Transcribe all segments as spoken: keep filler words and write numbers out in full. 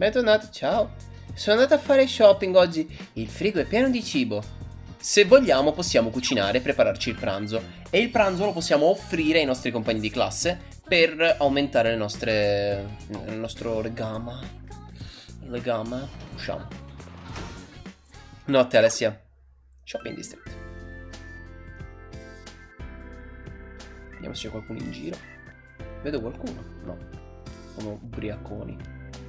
Bentornato, ciao. Sono andato a fare shopping oggi. Il frigo è pieno di cibo. Se vogliamo possiamo cucinare e prepararci il pranzo. E il pranzo lo possiamo offrire ai nostri compagni di classe per aumentare le nostre... il nostro legame. Legame. Usciamo. Notte Alessia. Shopping district. Vediamo se c'è qualcuno in giro. Vedo qualcuno? No. Sono ubriaconi.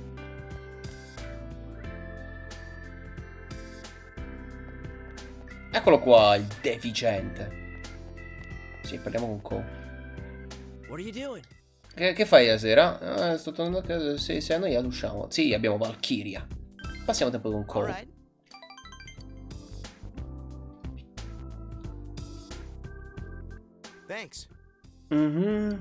Eccolo qua, il deficiente. Sì, parliamo con Cole. What are you doing? Che, che fai stasera? Ah, sto tornando a casa. Se sei annoiato usciamo. Sì, abbiamo Valkyria. Passiamo tempo con Cole. All right. Thanks. Mhm.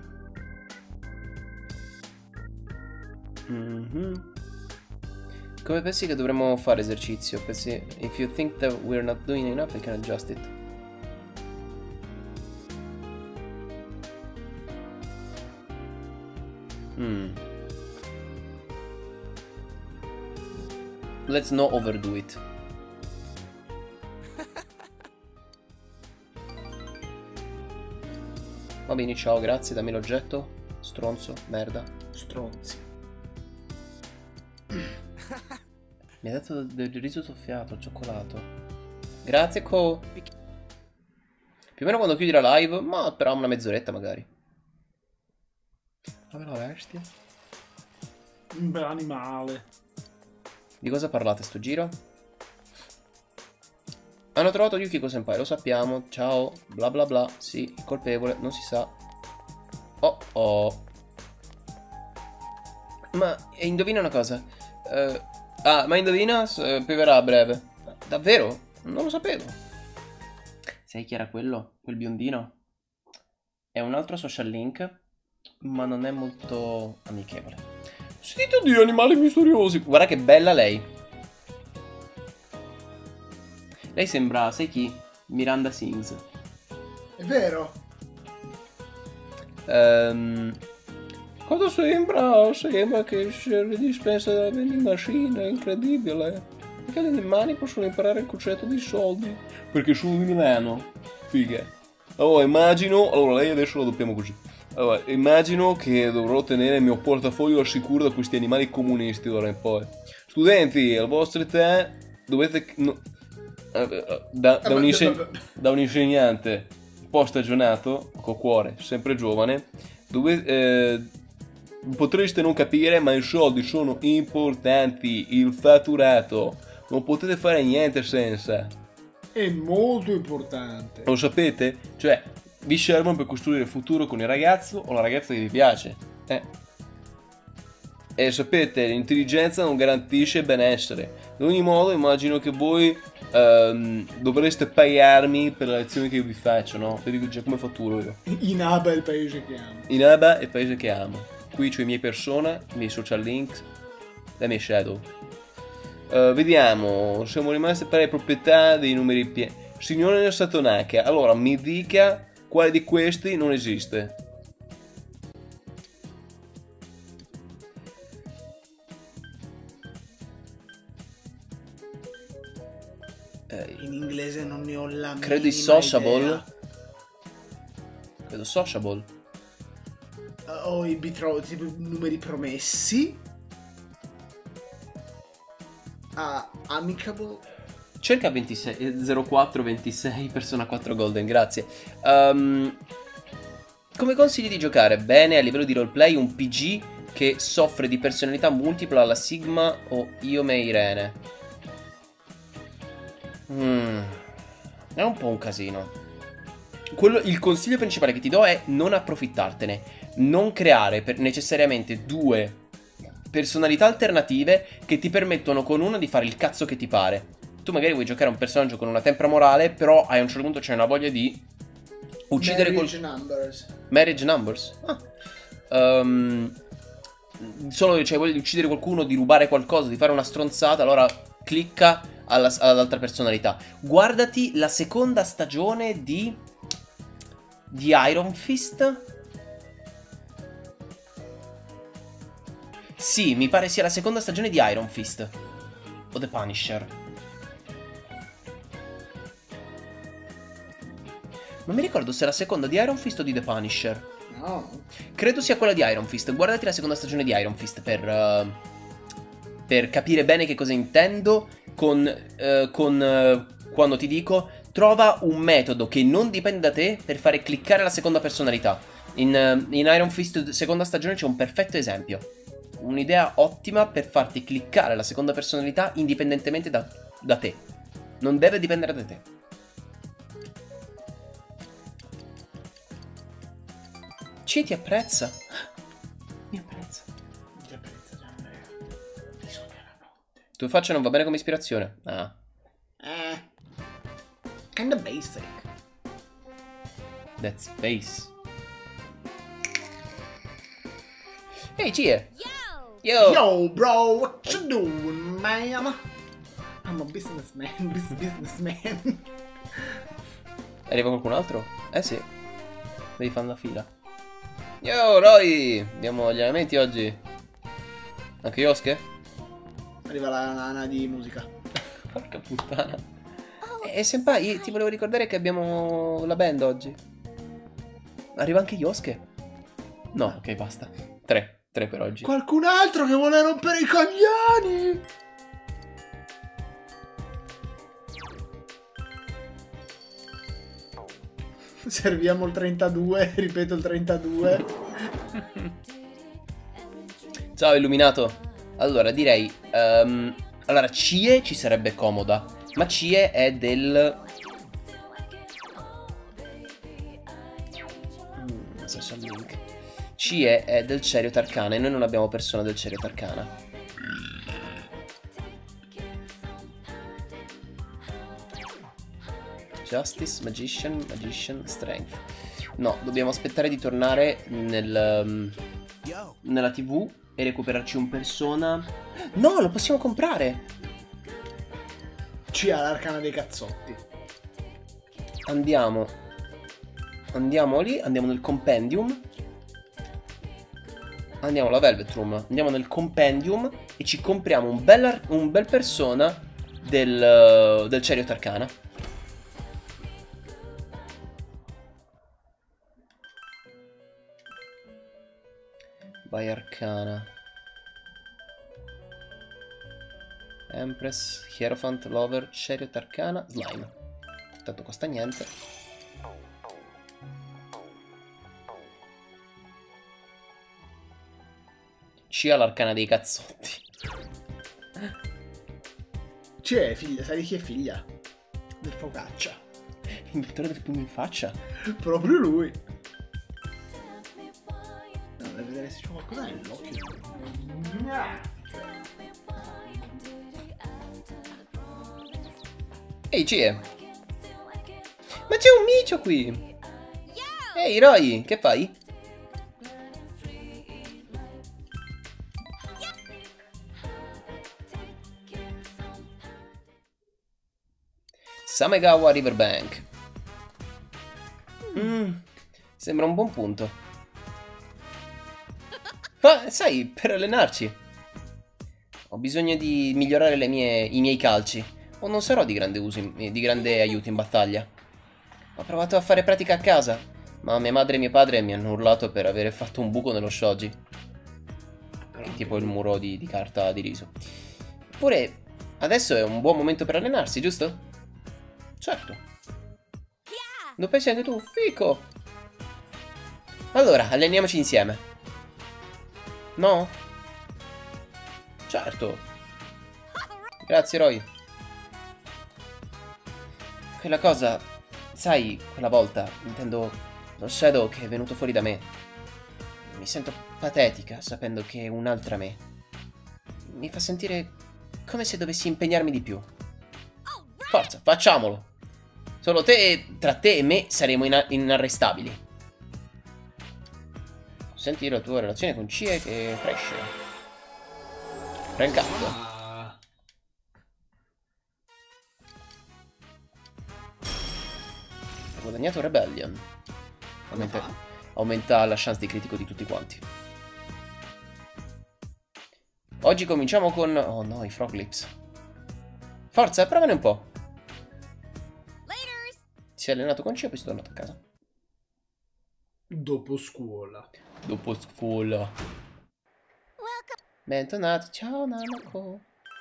Mhm. Come pensi che dovremmo fare esercizio? Pensi, if you think that we're not doing enough, I can adjust it. Hmm. Let's not overdo it. Va bene, ciao, grazie, dammi l'oggetto. Stronzo, merda, stronzi. Mi ha dato del riso soffiato, cioccolato. Grazie, Co. Più o meno quando chiudi la live, ma però una mezz'oretta magari. Dove la bestia? Un bel animale. Di cosa parlate sto giro? Hanno trovato Yukiko Senpai, lo sappiamo. Ciao, bla bla bla. Sì, il colpevole, non si sa. Oh oh. Ma indovina una cosa. Uh, ah, ma indovina? Uh, pioverà a breve. Davvero? Non lo sapevo. Sai chi era quello? Quel biondino? È un altro social link, ma non è molto amichevole. Sentito di animali misteriosi. Guarda che bella lei. Lei sembra, sai chi? Miranda Sings. È vero. Ehm... Cosa sembra? Sembra che sia la dispensa della vending machine, è incredibile. Perché gli animali possono imparare il concetto dei soldi? Perché sono di Milano. Figa. Allora immagino, allora lei adesso la doppiamo così. Allora, immagino che dovrò tenere il mio portafoglio al sicuro da questi animali comunisti d'ora in poi. Studenti, alla vostra età dovete... No, da, da, un inseg da un insegnante post stagionato, col cuore sempre giovane, dovete... Eh, potreste non capire, ma i soldi sono importanti, il fatturato, non potete fare niente senza. È molto importante. Lo sapete? Cioè, vi servono per costruire il futuro con il ragazzo o la ragazza che vi piace. Eh. E sapete, l'intelligenza non garantisce benessere. Ad ogni modo, immagino che voi um, dovreste pagarmi per le lezioni che io vi faccio, no? Vi dico già come fatturo io. Inaba è il paese che amo. Inaba è il paese che amo. Qui c'ho i miei persona, i miei social links, le mie shadow. Uh, vediamo, siamo rimasti per le proprietà dei numeri pieni. Signore Satonaka, allora mi dica quale di questi non esiste. In inglese non ne ho la Credo i minima sociable. idea. Credo sociable. O i bitro, tipo numeri promessi. Ah, amicable. Cerca ventisei, zero quattro ventisei, persona quattro golden, grazie. Um, come consigli di giocare? Bene, a livello di roleplay, un P G che soffre di personalità multipla alla Sigma o Iome Irene. Mm, è un po' un casino. Quello, il consiglio principale che ti do è non approfittartene. Non creare per necessariamente due personalità alternative che ti permettono con una di fare il cazzo che ti pare. Tu magari vuoi giocare a un personaggio con una tempra morale, però a un certo punto c'è una voglia di uccidere Marriage col... numbers. Marriage numbers? Ah. Um, solo c'è voglia di uccidere qualcuno, di rubare qualcosa, di fare una stronzata, allora clicca alla, all'altra personalità. Guardati la seconda stagione di... di Iron Fist. Sì, mi pare sia la seconda stagione di Iron Fist. O The Punisher. Non mi ricordo se è la seconda di Iron Fist o di The Punisher. No. Credo sia quella di Iron Fist. Guardati la seconda stagione di Iron Fist per, uh, per capire bene che cosa intendo con, uh, con uh, quando ti dico trova un metodo che non dipende da te per fare cliccare la seconda personalità. In, uh, in Iron Fist seconda stagione c'è un perfetto esempio. Un'idea ottima per farti cliccare la seconda personalità indipendentemente da, da te. Non deve dipendere da te. Ci ti apprezza? Mi apprezza. Ti apprezza, Gianandrea. Ti sogna la notte. Tue facce non va bene come ispirazione. Ah. Eh. Kinda basic. That's space. Ehi, hey, Cie. Yo. Yo, bro, what you doing, man? I'm a businessman, bus- businessman. Arriva qualcun altro? Eh sì. Devi fare la fila. Yo, Roy! Abbiamo gli allenamenti oggi. Anche Yosuke? Arriva la nana di musica. Porca puttana. E senpai, ti volevo ricordare che abbiamo la band oggi. Arriva anche Yosuke? No, ok, basta. Tre. Tre per oggi. Qualcun altro che vuole rompere i coglioni! Serviamo il trentadue, ripeto il trentadue. Ciao illuminato. Allora direi um, allora Cie ci sarebbe comoda. Ma Cie è del mm, social link. Cie è del Chariot Arcana e noi non abbiamo persona del Chariot Arcana. Justice, Magician, Magician, Strength. No, dobbiamo aspettare di tornare nel, um, nella tivù e recuperarci un persona. No, lo possiamo comprare. C ha l'arcana dei cazzotti. Andiamo. Andiamo lì, andiamo nel compendium. Andiamo alla Velvet Room, andiamo nel compendium e ci compriamo un bel, un bel persona del, del Chariot Arcana. Vai Arcana. Empress, Hierophant, Lover, Chariot Arcana, Slime. Tanto costa niente. C ha l'arcana dei cazzotti. C è figlia, sai di chi è figlia? Del focaccia. Inventore del pugno in faccia. Proprio lui. No, deve vedere se c'è qualcosa nell'occhio. Ehi, Cie. Ma c'è un micio qui. Ehi, Roy, che fai? Samegawa Riverbank. Mm, sembra un buon punto. Ma sai, per allenarci ho bisogno di migliorare le mie, i miei calci. O non sarò di grande uso, in, di grande aiuto in battaglia. Ho provato a fare pratica a casa, ma mia madre e mio padre mi hanno urlato per aver fatto un buco nello shoji. Tipo il muro di, di carta di riso. Eppure adesso è un buon momento per allenarsi, giusto? Certo. Lo pensi anche tu? Fico! Allora, alleniamoci insieme. No? Certo. Grazie, Roy. Quella cosa, sai, quella volta, intendo lo Shadow che è venuto fuori da me. Mi sento patetica sapendo che è un'altra me. Mi fa sentire come se dovessi impegnarmi di più. Forza, facciamolo! Solo te, tra te e me saremo ina inarrestabili. Senti la tua relazione con Cie che cresce. Rank up. Ah. Ho guadagnato Rebellion. Aumenta, aumenta la chance di critico di tutti quanti. oggi cominciamo con... Oh no, i Frog Lips. Forza, provane un po'. Si è allenato con C e poi si è tornato a casa. Dopo scuola. Dopo scuola. Bentornato, ciao Nanako.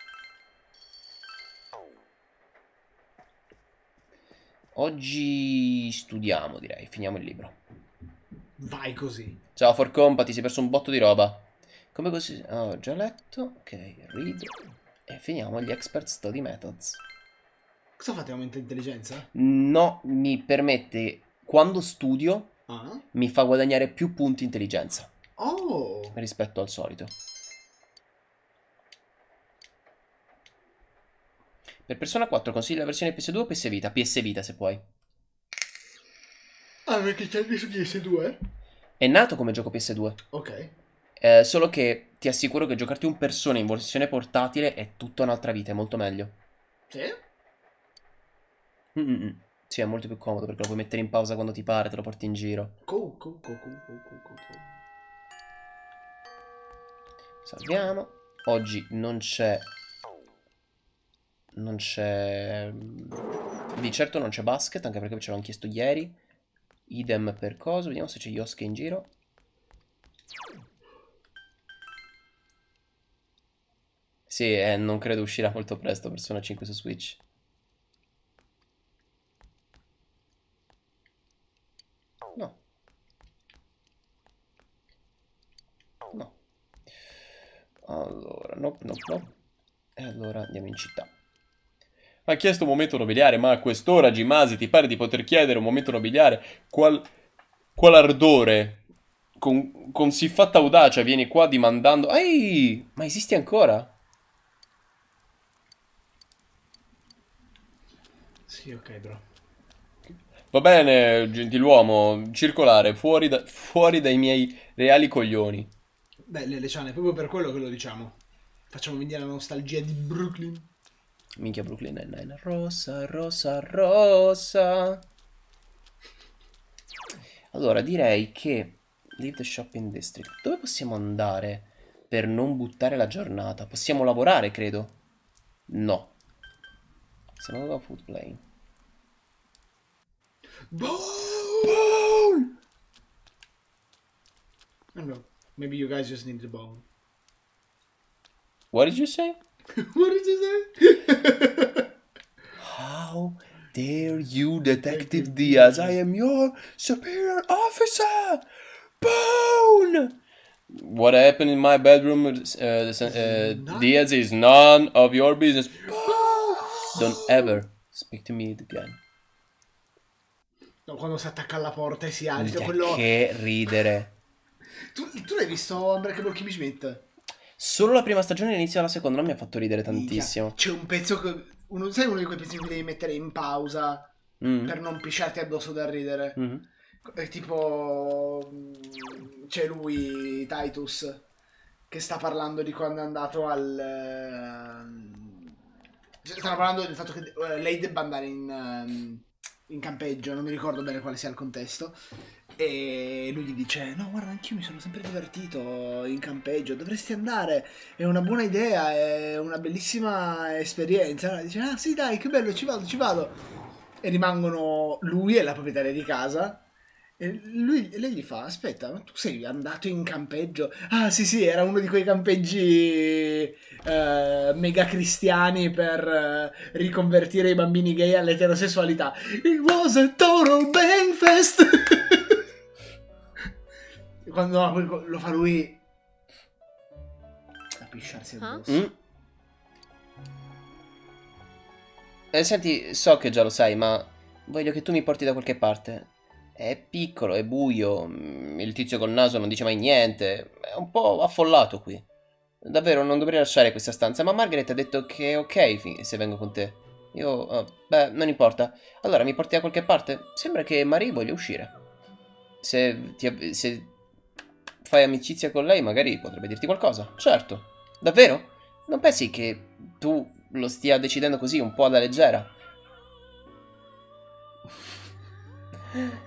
Oggi studiamo, direi. Finiamo il libro. Vai così. Ciao Forcompa, ti sei perso un botto di roba. Come così? Oh, ho già letto. Ok, read. E finiamo gli Expert Study Methods. Cosa fate? Aumenta intelligenza? No, mi permette, quando studio, Ah. mi fa guadagnare più punti intelligenza Oh. rispetto al solito. Per Persona quattro consigli la versione P S due o P S Vita? P S Vita se puoi. Ah, perché c'è il su P S due? È nato come gioco P S due. Ok. Eh, solo che ti assicuro che giocarti un Persona in versione portatile è tutta un'altra vita, è molto meglio. Sì? Mm-mm. Sì, è molto più comodo perché lo puoi mettere in pausa quando ti pare, te lo porti in giro. Cool, cool, cool, cool, cool, cool, cool. Salviamo. Oggi non c'è... Non c'è... Di certo non c'è basket, anche perché ce l'hanno chiesto ieri. Idem per coso. Vediamo se c'è Yosuke in giro. Sì, eh, non credo uscirà molto presto Persona cinque su Switch. No. No. Allora, no, no, no. E allora andiamo in città. Ha chiesto un momento nobiliare, ma a quest'ora, Gimasi, ti pare di poter chiedere un momento nobiliare? Qual, qual ardore, con, con siffatta audacia vieni qua dimandando... Ehi, ma esisti ancora? Sì, ok, bro. Va bene, gentiluomo, circolare, fuori, da, fuori dai miei reali coglioni. Beh, le Ciane, è proprio per quello che lo diciamo. Facciamo venire la nostalgia di Brooklyn. Minchia Brooklyn Nine-Nine. Rosa, rosa, rosa. Allora, direi che... Leave the shopping district. Dove possiamo andare per non buttare la giornata? Possiamo lavorare, credo. No. Se no, food plane. Bone! I don't know. Maybe you guys just need the bone. What did you say? What did you say? How dare you, Detective Diaz? I am your superior officer! Bone! What happened in my bedroom, uh, uh, Diaz, is none of your business. Bone! Don't ever speak to me again. No, quando si attacca alla porta e si alza, Minchia, quello... che ridere. Tu, tu l'hai visto Unbreakable Kimmy Schmidt? Solo la prima stagione e l'inizio della seconda non mi ha fatto ridere tantissimo. Minchia, c'è un pezzo che... Uno, sai uno di quei pezzi che devi mettere in pausa Mm. per non pisciarti addosso da ridere? Mm. È tipo... C'è lui, Titus, che sta parlando di quando è andato al... ehm, Stanno parlando del fatto che eh, lei debba andare in, ehm, in campeggio, non mi ricordo bene quale sia il contesto. E lui gli dice: no, guarda, anch'io mi sono sempre divertito in campeggio, dovresti andare, è una buona idea, è una bellissima esperienza. Allora dice: ah sì, dai, che bello, ci vado, ci vado. E rimangono lui e la proprietaria di casa. E lui, e lei gli fa: aspetta, ma tu sei andato in campeggio? Ah sì sì, era uno di quei campeggi eh, mega cristiani per eh, riconvertire i bambini gay all'eterosessualità. It was a total bang fest. Quando no, lo fa lui a pisciarsi addosso. Mm. Eh, senti, so che già lo sai, ma voglio che tu mi porti da qualche parte. È piccolo, è buio, il tizio col naso non dice mai niente, è un po' affollato qui. Davvero, non dovrei lasciare questa stanza, ma Margaret ha detto che è ok se vengo con te. Io, oh, beh, non importa. Allora, mi porti da qualche parte? Sembra che Marie voglia uscire. Se, ti, se fai amicizia con lei, magari potrebbe dirti qualcosa. Certo. Davvero? Non pensi che tu lo stia decidendo così, un po' alla leggera?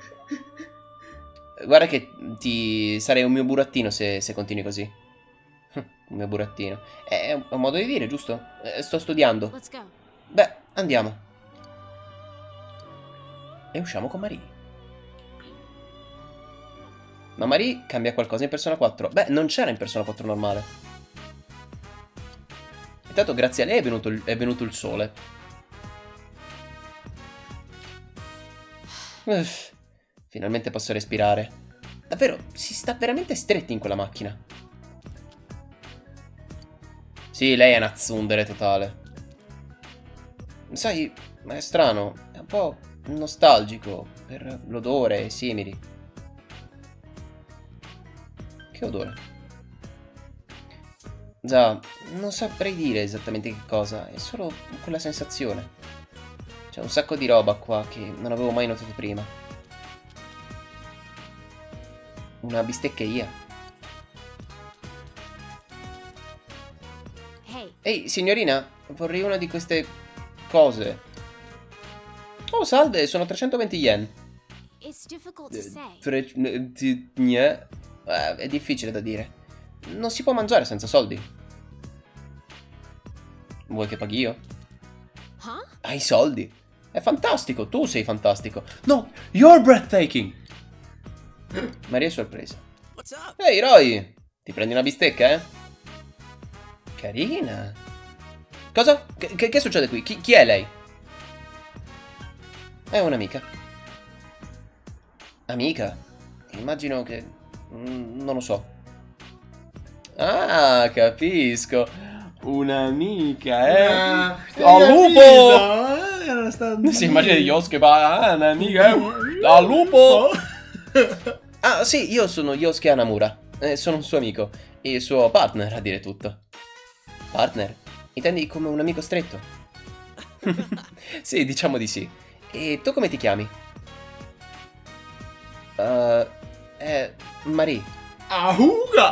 Guarda che ti sarei un mio burattino se, se continui così. Il mio burattino. È un, è un modo di dire, giusto? Eh, sto studiando. Let's go. Beh, andiamo. E usciamo con Marie. Ma Marie cambia qualcosa in Persona quattro. Beh, non c'era in Persona quattro normale. Intanto grazie a lei è venuto il, è venuto il sole. Uff, finalmente posso respirare. Davvero, si sta veramente stretti in quella macchina. Sì, lei è una tsundere totale. Sai, è strano, è un po' nostalgico per l'odore e simili. Che odore? Già, non saprei dire esattamente che cosa, è solo quella sensazione. C'è un sacco di roba qua che non avevo mai notato prima. Una bisteccheria. Hey, Ehi, signorina, vorrei una di queste cose. Oh, salve, sono trecentoventi yen. it's difficult to say. Tre... ti- gne? Eh, è difficile da dire. Non si può mangiare senza soldi. Vuoi che paghi io? Huh? Hai soldi? È fantastico, tu sei fantastico. No, you're breathtaking. Maria è sorpresa. What's up? Ehi, Roy, ti prendi una bistecca, eh? Carina. Cosa? Che, che- che succede qui? Chi, chi è lei? È un'amica. Amica? Immagino che... mm, non lo so. Ah, capisco. Un'amica, eh? Ah, Al lupo! Eh, era sta- Si immagina Yosuke va... Ah, un'amica, eh? Al lupo! Ah, sì, io sono Yosuke Hanamura. Eh, sono un suo amico. E il suo partner, a dire tutto. Partner? Intendi come un amico stretto? Sì, diciamo di sì. E tu come ti chiami? Uh, eh, Marie. Ahuga!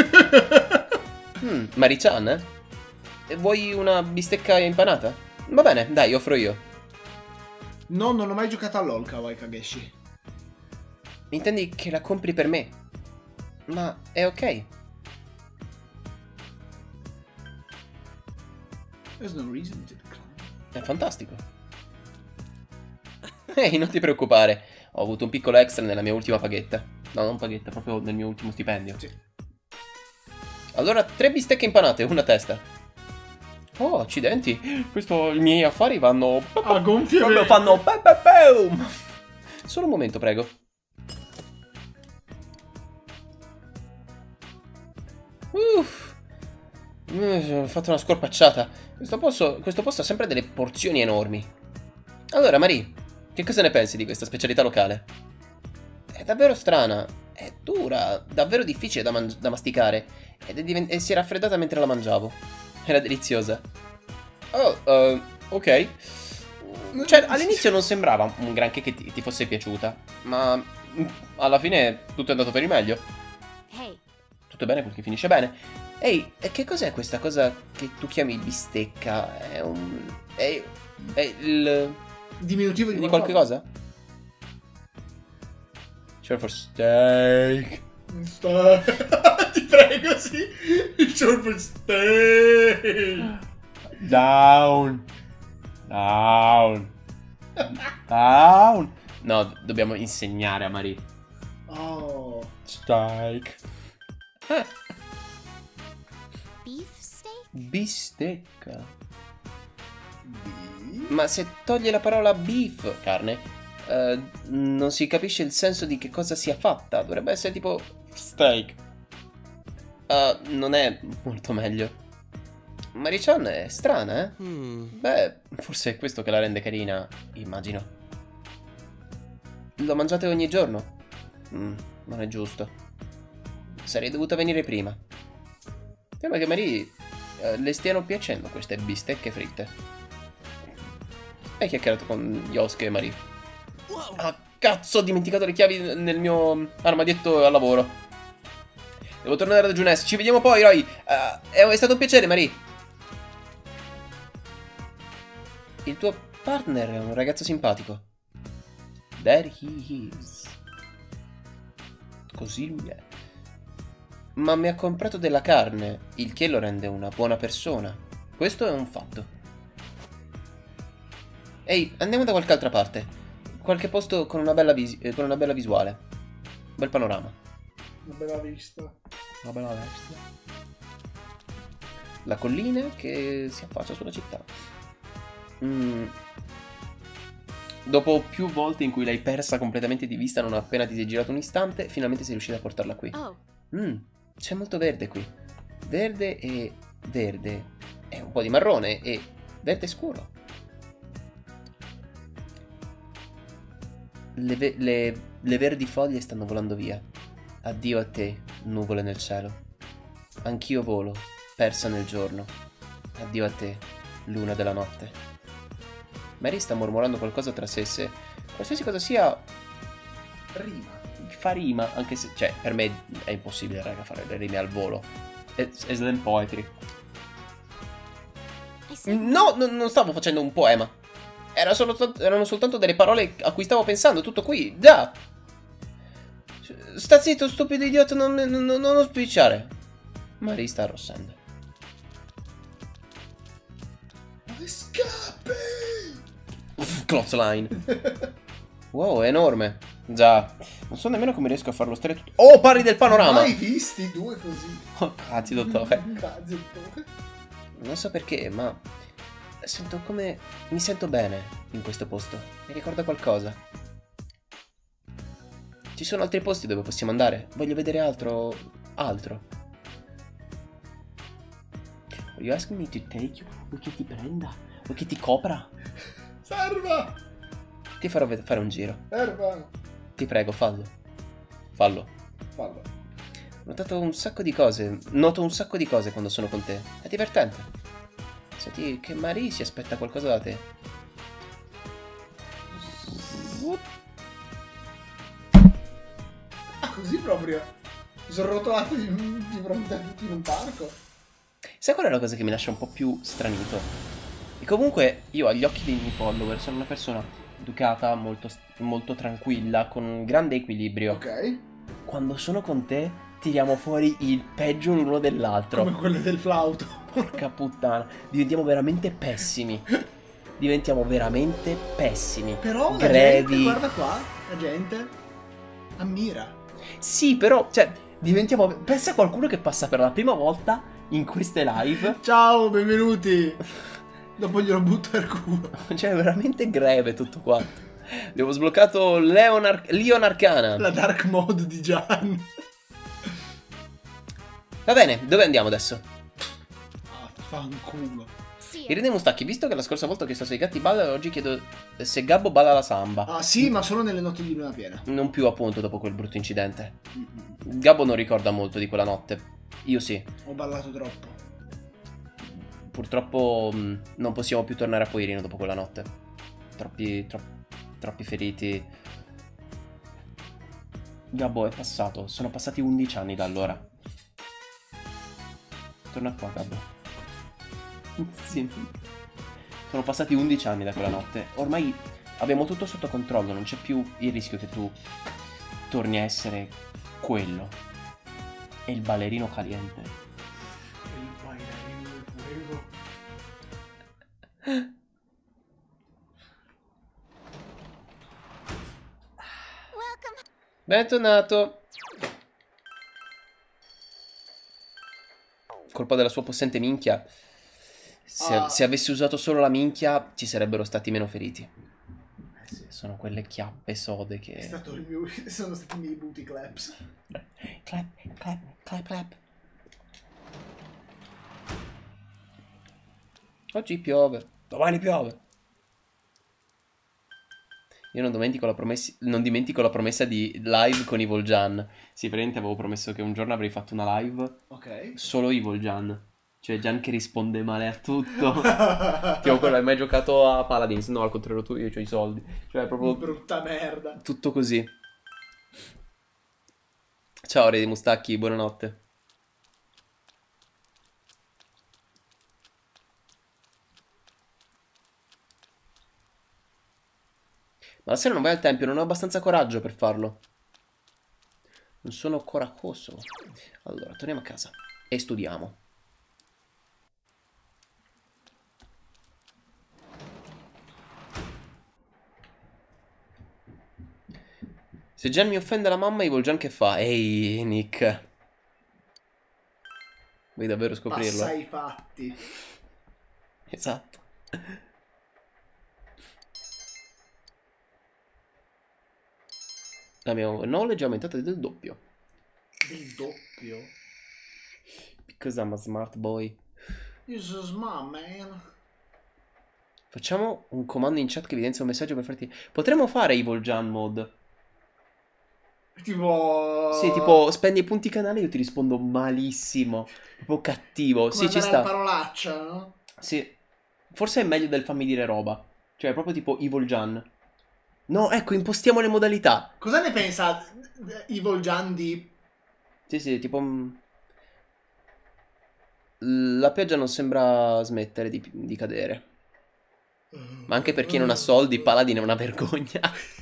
Mm, Marie-chan, eh? E vuoi una bistecca impanata? Va bene, dai, offro io. No, non ho mai giocato a LOL, Kawaii Kageshi. Intendi che la compri per me? Ma è ok. There's no reason to decline. È fantastico. Ehi, non ti preoccupare. Ho avuto un piccolo extra nella mia ultima paghetta. No, non paghetta, proprio nel mio ultimo stipendio. Sì. Allora, tre bistecche impanate, una a testa. Oh, accidenti. Questo, i miei affari vanno... A gonfie Proprio vele. fanno... pe- pe- peum. Solo un momento, prego. Uff. Mm, Ho fatto una scorpacciata. Questo posto, questo posto ha sempre delle porzioni enormi. Allora, Marie, che cosa ne pensi di questa specialità locale? È davvero strana, è dura, davvero difficile da, mangi- da masticare ed è diven- e si è raffreddata mentre la mangiavo. Era deliziosa. Oh, eh, ok. Cioè, all'inizio non sembrava un granché che ti, ti fosse piaciuta, ma mm, alla fine tutto è andato per il meglio. Hey, Tutto bene quel che finisce bene. Ehi, e che cos'è questa cosa che tu chiami bistecca? È un... è, è il... Diminutivo di, di qualche cosa? Short for steak. Sta- Ti prego, sì. Il short for steak. Down. Down. Down. No, dobbiamo insegnare a Marie. Oh. Steak. beef steak? Bistecca. Di- Ma se toglie la parola beef, carne, eh, non si capisce il senso di che cosa sia fatta. Dovrebbe essere tipo steak. Eh, non è molto meglio. Marie-chan è strana, eh? Hmm. Beh, forse è questo che la rende carina, immagino. Lo mangiate ogni giorno? Mm, non è giusto. Sarei dovuta venire prima. Sembra che Marie eh, le stiano piacendo queste bistecche fritte. Hai chiacchierato con Yosuke e Marie. Whoa. Ah, cazzo, ho dimenticato le chiavi nel mio armadietto al lavoro. Devo tornare da Junes. Ci vediamo poi, Roy. Ah, è, è stato un piacere, Marie. Il tuo partner è un ragazzo simpatico. There he is. Così lui è. ma mi ha comprato della carne, il che lo rende una buona persona. Questo è un fatto. Ehi, andiamo da qualche altra parte. Qualche posto con una bella, vis eh, con una bella visuale. Bel panorama. Una bella vista. Una bella vista. La collina che si affaccia sulla città. Mm. Dopo più volte in cui l'hai persa completamente di vista non appena ti sei girato un istante, finalmente sei riuscito a portarla qui. Oh, Mm, c'è molto verde qui. Verde e verde. E un po' di marrone e verde scuro. Le, ve- le- le verdi foglie stanno volando via. Addio a te, nuvole nel cielo. Anch'io volo, persa nel giorno. Addio a te, luna della notte. Mary sta mormorando qualcosa tra sé e sé. Qualsiasi cosa sia, Rima. fa rima, anche se, cioè, per me è impossibile, raga, fare le rime al volo. È, è slam poetry. I said No, no, non stavo facendo un poema. Era solo, erano soltanto delle parole a cui stavo pensando, tutto qui, già. Sta zitto, stupido idiota, non, non, non, non spicciare. Marie sta arrossendo. Dove scappi? Clothesline. Wow, è enorme. Già, non so nemmeno come riesco a farlo stare tutto. Oh, parli del panorama. Mai visti due così? Oh, grazie, dottore. Grazie, dottore. Non so perché, ma sento come... mi sento bene in questo posto. Mi ricorda qualcosa. Ci sono altri posti dove possiamo andare? Voglio vedere altro... altro. Are you asking me to take you? Vuoi che ti prenda? Vuoi che ti copra? Serva! Ti farò ve- fare un giro. Serva! Ti prego, fallo. Fallo. Fallo. Ho notato un sacco di cose. Noto un sacco di cose quando sono con te. È divertente. Senti che Marie si aspetta qualcosa da te. Ah, così proprio? Mi sono rotolato di, di fronte a tutti in un parco. Sai qual è la cosa che mi lascia un po' più stranito? E comunque io agli occhi dei miei follower sono una persona educata, molto, molto tranquilla, con un grande equilibrio. Ok. Quando sono con te tiriamo fuori il peggio l'uno dell'altro. Come quelle del flauto. Porca puttana, diventiamo veramente pessimi. Diventiamo veramente pessimi. Però la grevi. gente, guarda qua, la gente ammira. Sì, però, cioè, diventiamo... Pensa a qualcuno che passa per la prima volta in queste live. Ciao, benvenuti. Dopo glielo butto al culo. Cioè, è veramente greve tutto quanto. Abbiamo sbloccato Leon, Leon Arcana. La dark mode di Gian. Va bene, dove andiamo adesso? Ah, fanculo. see ya. Irene Mustacchi, visto che la scorsa volta ho chiesto se i gatti ballano, oggi chiedo se Gabbo balla la samba. Ah, sì, ma solo nelle notti di luna piena. Non più appunto dopo quel brutto incidente. Mm-mm. Gabbo non ricorda molto di quella notte. Io sì. Ho ballato troppo. Purtroppo mh, non possiamo più tornare a Poirino dopo quella notte. Troppi, tro- troppi feriti. Gabbo è passato. Sono passati undici anni da allora. Torna qua, Gabbo. Sì. Sono passati undici anni da quella notte. Ormai abbiamo tutto sotto controllo. Non c'è più il rischio che tu torni a essere quello. E il ballerino caliente. Il bailarino del fuego. Welcome. Bentornato. Colpa della sua possente minchia. Se, Ah. se avessi usato solo la minchia ci sarebbero stati meno feriti. Eh sì. Sono quelle chiappe sode È che... stato il mio... Sono stati i miei booty claps. Clap, clap, clap, clap. Oggi piove. Domani piove. Io non dimentico la promessa, non dimentico la promessa di live con Evil Gian. Sì, praticamente avevo promesso che un giorno avrei fatto una live Ok. solo Evil Gian. Cioè Gian che risponde male a tutto. Tipo quello, hai mai giocato a Paladins? No, al contrario tu, io ho i soldi. Cioè è proprio Brutta merda. tutto così. Ciao Re di Mustacchi, buonanotte. Ma la sera non vai al tempio, non ho abbastanza coraggio per farlo. Non sono coracoso. Allora, torniamo a casa. E studiamo. Se Gian mi offende la mamma, Evil Gian che fa? Ehi, Nick. Vuoi davvero scoprirlo? Passa i fatti. Esatto. La mia knowledge è aumentata del doppio. Del doppio? Because I'm a smart boy. You're so smart, man. Facciamo un comando in chat che evidenzia un messaggio per farti... Potremmo fare Evil Gian mode. Tipo... Sì, tipo spendi i punti canale e io ti rispondo malissimo. Proprio cattivo. Come Sì, ci andare sta. a parolaccia, no? Sì. Forse è meglio del fammi dire roba. Cioè, proprio tipo Evil Gian. No, ecco, impostiamo le modalità. Cosa ne pensa Evil Gian di... Sì, sì, tipo... mm, La pioggia non sembra smettere di, di cadere. Ma anche per chi non ha soldi, Paladin è una vergogna.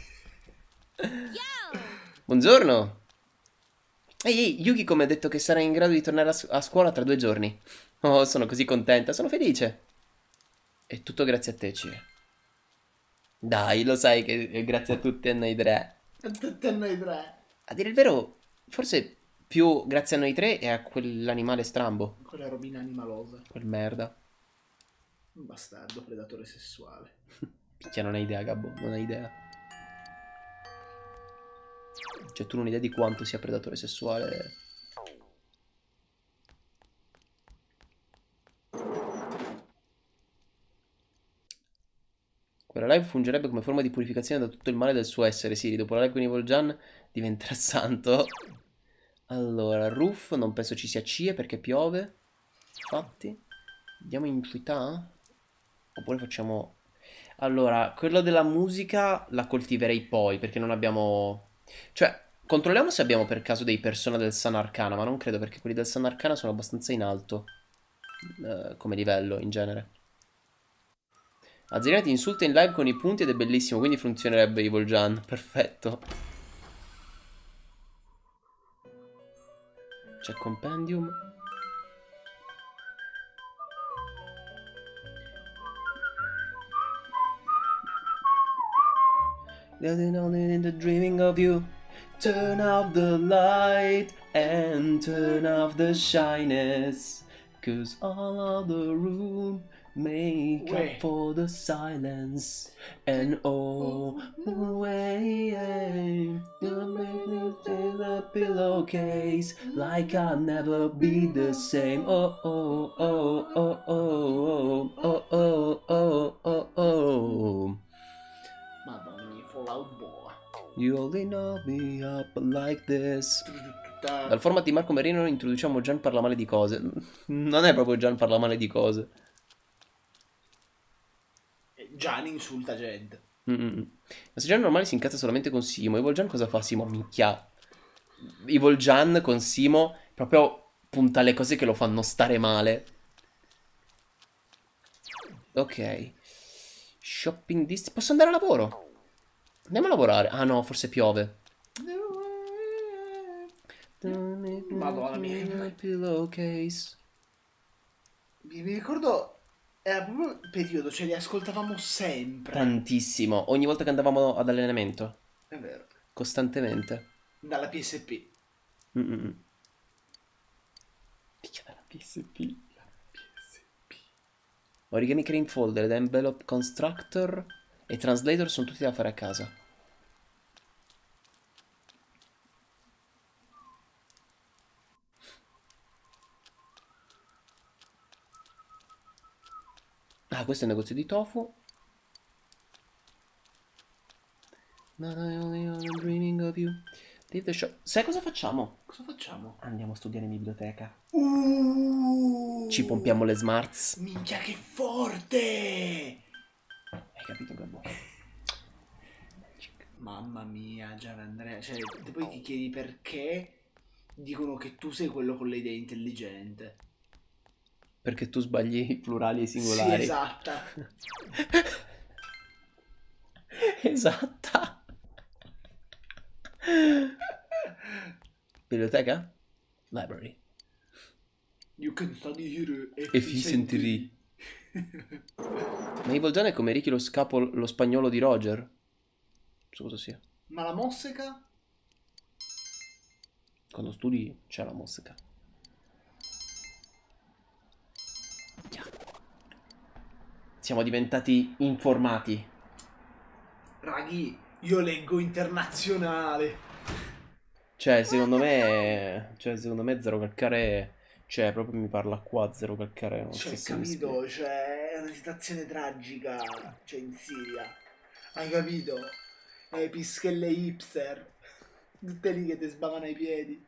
Buongiorno. Ehi, ehi, Yukiko mi ha detto che sarà in grado di tornare a, s- a scuola tra due giorni. Oh, sono così contenta, sono felice. È tutto grazie a te, Cie. Dai, lo sai che è grazie a tutti a noi tre. Tutti a noi tre. A dire il vero, forse più grazie a noi tre e a quell'animale strambo. Quella robina animalosa. Quel merda. Un bastardo predatore sessuale. Picchia, non hai idea, Gabbo, non hai idea. Cioè, tu non hai idea di quanto sia predatore sessuale. Quella live fungerebbe come forma di purificazione da tutto il male del suo essere. Sì, dopo la live con Evil Gian diventerà santo. Allora, roof, non penso ci cia perché piove. Infatti, andiamo in città? Oppure facciamo... Allora, quello della musica la coltiverei poi, perché non abbiamo... Cioè, controlliamo se abbiamo per caso dei persona del San Arcana, ma non credo perché quelli del San Arcana sono abbastanza in alto. eh, come livello, in genere. Azzerina ti insulta in live con i punti ed è bellissimo, quindi funzionerebbe Evil Gian. Perfetto. C'è compendium. In the dreaming of you. Turn off the light and turn off the shyness. Cause all of the room make Uè. up for the silence. And oh, way, you make me feel a pillowcase like I'll never be the same. Oh, oh, oh, oh, oh, oh, oh, oh, oh, oh. Madonna mia, Fallout Boy. You only know me up like this. Tutta... Dal format di Marco Merino introduciamo Gian parla male di cose. Non è proprio Gian parla male di cose. Gian insulta gente. Mm-mm. Ma se Gian normale si incazza solamente con Simo, Evil Gian cosa fa Simo? Minchia. Evil Gian con Simo proprio punta le cose che lo fanno stare male. Ok. Shopping dist... Posso andare a lavoro? Andiamo a lavorare. Ah no, forse piove. Madonna mia. Pillowcase. Mi mi ricordo, era proprio il periodo, ce li ascoltavamo sempre. Tantissimo. Ogni volta che andavamo ad allenamento. È vero. Costantemente. Dalla P S P. Mm-mm. Picchia dalla P S P. La P S P. Origami Crane Folder ed Envelope Constructor e Translator sono tutti da fare a casa. Ah, questo è il negozio di tofu. Not I only I'm dreaming of you. Leave the shop. Sai cosa facciamo? Cosa facciamo? Andiamo a studiare in biblioteca. Uh, Ci pompiamo le smarts. Minchia che forte! Hai capito, Gabbo? Mamma mia, Gianandrea. Cioè, e poi ti chiedi perché dicono che tu sei quello con le idee intelligente. Perché tu sbagli i plurali e i Sì, singolari. esatta. Esatta. Biblioteca? Library. You can study here Efficiently. Ma Evil John è come Ricky lo scapo, lo spagnolo di Roger? Non so cosa sia. Ma la mosseca? Quando studi c'è la mosseca. Siamo diventati informati. Raghi, io leggo internazionale. Cioè, secondo me... Cioè, secondo me Zero Calcare... Cioè, proprio mi parla qua Zero Calcare. Non Cioè, so se mi capito? Cioè, è una situazione tragica. Cioè, in Siria. Hai capito? E pischelle hipster. Tutte lì che ti sbavano i piedi.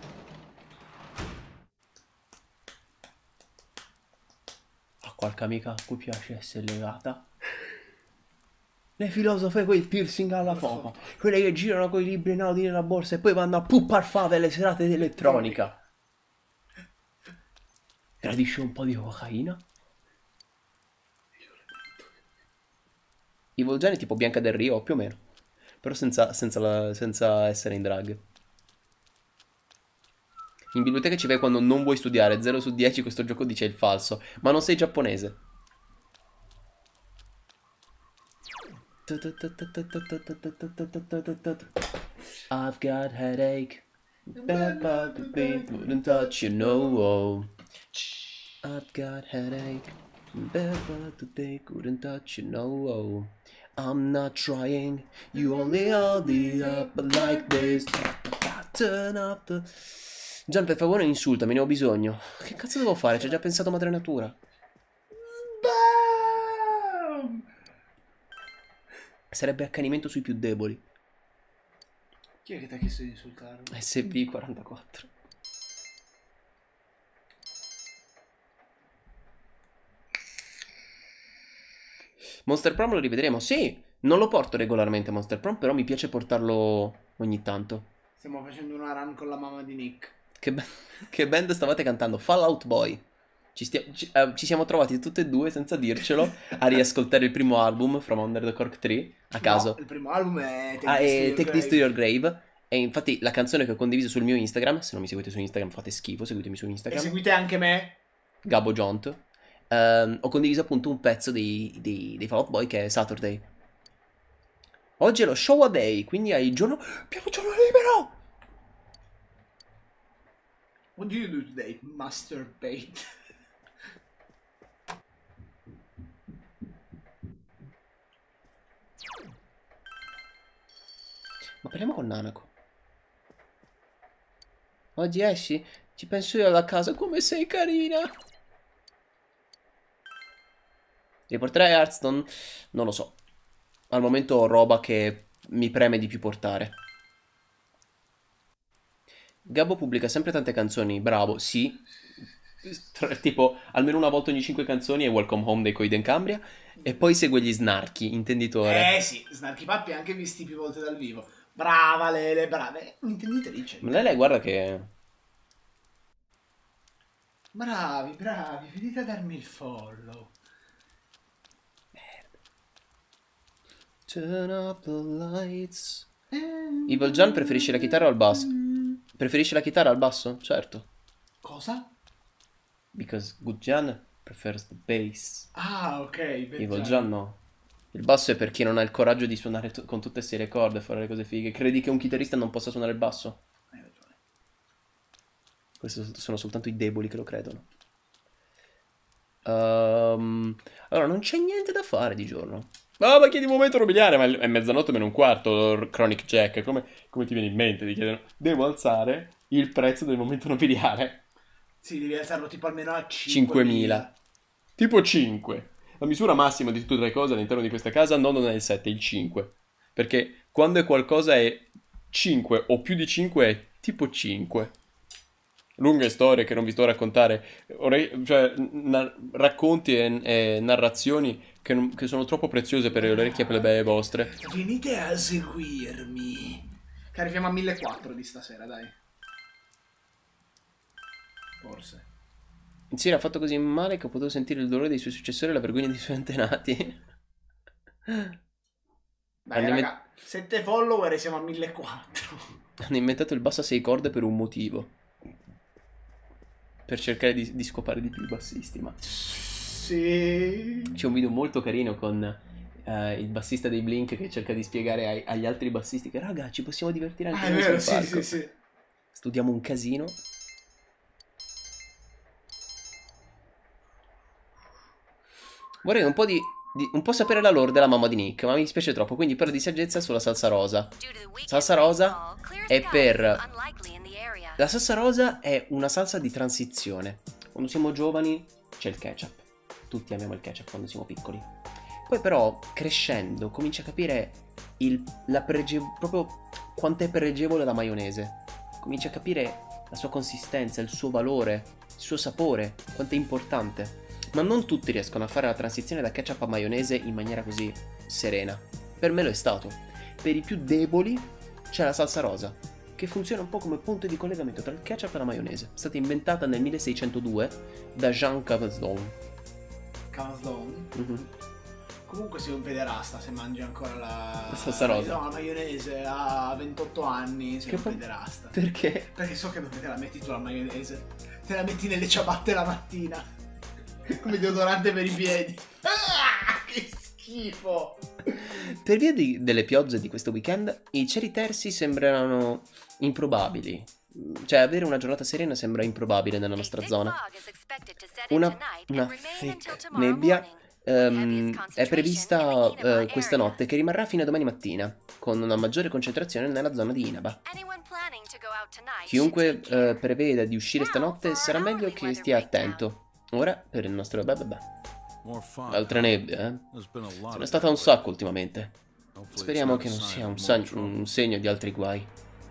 A qualche amica a cui piace essere legata. Le filosofe con il piercing alla foca. Quelle che girano con i libri naudi nella borsa e poi vanno a puppar fave alle serate di elettronica. Gradisce un po' di cocaina? Evil John è tipo Bianca del Rio, più o meno. Però senza, senza, la, senza essere in drag. In biblioteca ci vai quando non vuoi studiare. zero su dieci questo gioco dice il falso. Ma non sei giapponese. I've got headache. Bad baby wouldn't touch you, no. I've got headache. Bad baby wouldn't touch you, no. I'm not trying. You only hold it up like this. Turn up the... Gian, per favore insultami, ne ho bisogno. Che cazzo devo fare? Ci ho già pensato madre natura. Bam! Sarebbe accanimento sui più deboli. Chi è che ti ha chiesto di insultarmi? S V quarantaquattro. Monster Prom lo rivedremo? Sì, non lo porto regolarmente Monster Prom, però mi piace portarlo ogni tanto. Stiamo facendo una run con la mamma di Nick. Che, be che band stavate cantando? Fallout Boy. Ci, ci, uh, ci siamo trovati tutte e due, senza dircelo, a riascoltare il primo album, From Under the Cork Tree, a caso. No, il primo album è Take, ah, This, è to Take This to Your Grave. E infatti la canzone che ho condiviso sul mio Instagram, se non mi seguite su Instagram fate schifo, seguitemi su Instagram. E seguite anche me. Gabbo Jont. Um, ho condiviso appunto un pezzo dei, dei, dei Fall Out Boy che è Saturday. Oggi è lo show a day, quindi hai il giorno... Abbiamo giorno libero! What do you do today? Masturbate. Ma parliamo con Nanako. Oggi esci? Ci penso io alla casa, come sei carina! Riporterai Hearthstone? Non lo so. Al momento ho roba che mi preme di più portare. Gabbo pubblica sempre tante canzoni, bravo, sì. Tipo, almeno una volta ogni cinque canzoni è Welcome Home dei Coiden Cambria. E poi segue gli snarchi, intenditore. Eh sì, Snarky Puppy anche visti più volte dal vivo. Brava Lele, brava. Un'intenditrice. Ma lei guarda che... Bravi, bravi, venite a darmi il follow. Turn off the lights. Evil John preferisce la chitarra o il basso? Preferisce la chitarra al basso? Certo. Cosa? Because Good John prefers the bass. Ah, ok. Evil John no. Il basso è per chi non ha il coraggio di suonare con tutte ste le corde e fare le cose fighe. Credi che un chitarrista non possa suonare il basso? Hai ragione. Questi sono soltanto i deboli che lo credono. Um, allora, non c'è niente da fare di giorno. Ah, ma chiedi un momento nobiliare, ma è mezzanotte meno un quarto, Chronic Jack. Come, come ti viene in mente di chiedere? Devo alzare il prezzo del momento nobiliare. Sì, devi alzarlo tipo almeno a cinquemila. Tipo cinque. La misura massima di tutte e tre cose all'interno di questa casa no, non è il sette, è il cinque. Perché quando è qualcosa è cinque o più di cinque è tipo cinque. Lunghe storie che non vi sto a raccontare, cioè racconti e, e narrazioni che, non, che sono troppo preziose per le orecchie plebee vostre. Venite a seguirmi. Che arriviamo a millequattrocento di stasera, dai. Forse. Sì, l'ha fatto così male che ho potuto sentire il dolore dei suoi successori e la vergogna dei suoi antenati. Dai, raga, sette follower e siamo a millequattrocento. Hanno inventato il basso a sei corde per un motivo. Per cercare di, di scopare di più i bassisti, ma... Sì. C'è un video molto carino con uh, il bassista dei Blink che cerca di spiegare ai, agli altri bassisti che, raga, ci possiamo divertire anche Ah, è noi vero, sul sì, palco. sì, sì. Studiamo un casino. Vorrei un po' di, di un po' sapere la lore della mamma di Nick, ma mi dispiace troppo, quindi parlo di saggezza sulla salsa rosa. Salsa rosa è per... La salsa rosa è una salsa di transizione. Quando siamo giovani c'è il ketchup. Tutti amiamo il ketchup quando siamo piccoli. Poi però, crescendo, cominci a capire il, la prege- proprio quanto è pregevole la maionese. Cominci a capire la sua consistenza, il suo valore, il suo sapore, quanto è importante. Ma non tutti riescono a fare la transizione da ketchup a maionese in maniera così serena. Per me lo è stato. Per i più deboli c'è la salsa rosa, che funziona un po' come punto di collegamento tra il ketchup e la maionese. È stata inventata nel milleseicentodue da Jean Cavazon. Cavazon? Mm-hmm. Comunque sei un pederasta se mangi ancora la... La salsa rosa. No, la maionese a ventotto anni, sei Che un fa... pederasta. Perché? Perché so che dove te la metti tu la maionese. Te la metti nelle ciabatte la mattina. Come deodorante per i piedi. Ah, che schifo. Per via di, delle piogge di questo weekend, i cieli tersi sembrano improbabili. Cioè, avere una giornata serena sembra improbabile nella nostra zona. Una, una thick nebbia um, è prevista uh, questa notte, che rimarrà fino a domani mattina, con una maggiore concentrazione nella zona di Inaba. Chiunque uh, preveda di uscire stanotte sarà meglio che stia attento. Ora per il nostro beh beh beh. Altra nebbia, eh? Ce n'è stata un sacco ultimamente. Speriamo che non sia un, un segno di altri guai.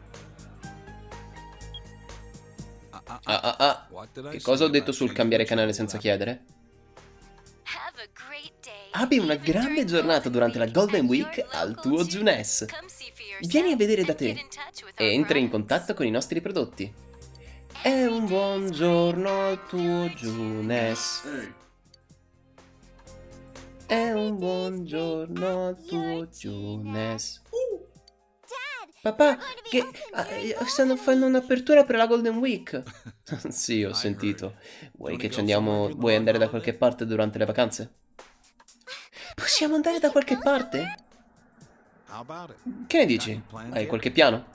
Ah ah ah. Che cosa ho detto sul cambiare canale senza chiedere? Abbi una grande giornata durante la Golden Week al tuo Junes. Vieni a vedere da te e entra in contatto con i nostri prodotti. È un buon giorno al tuo Junes. È un buon giorno al tuo Junes. Papà, che uh, stanno facendo un'apertura per la Golden Week. Sì, ho sentito. Vuoi che ci andiamo? Vuoi andare da qualche parte durante le vacanze? Possiamo andare da qualche parte? Che ne dici? Hai qualche piano?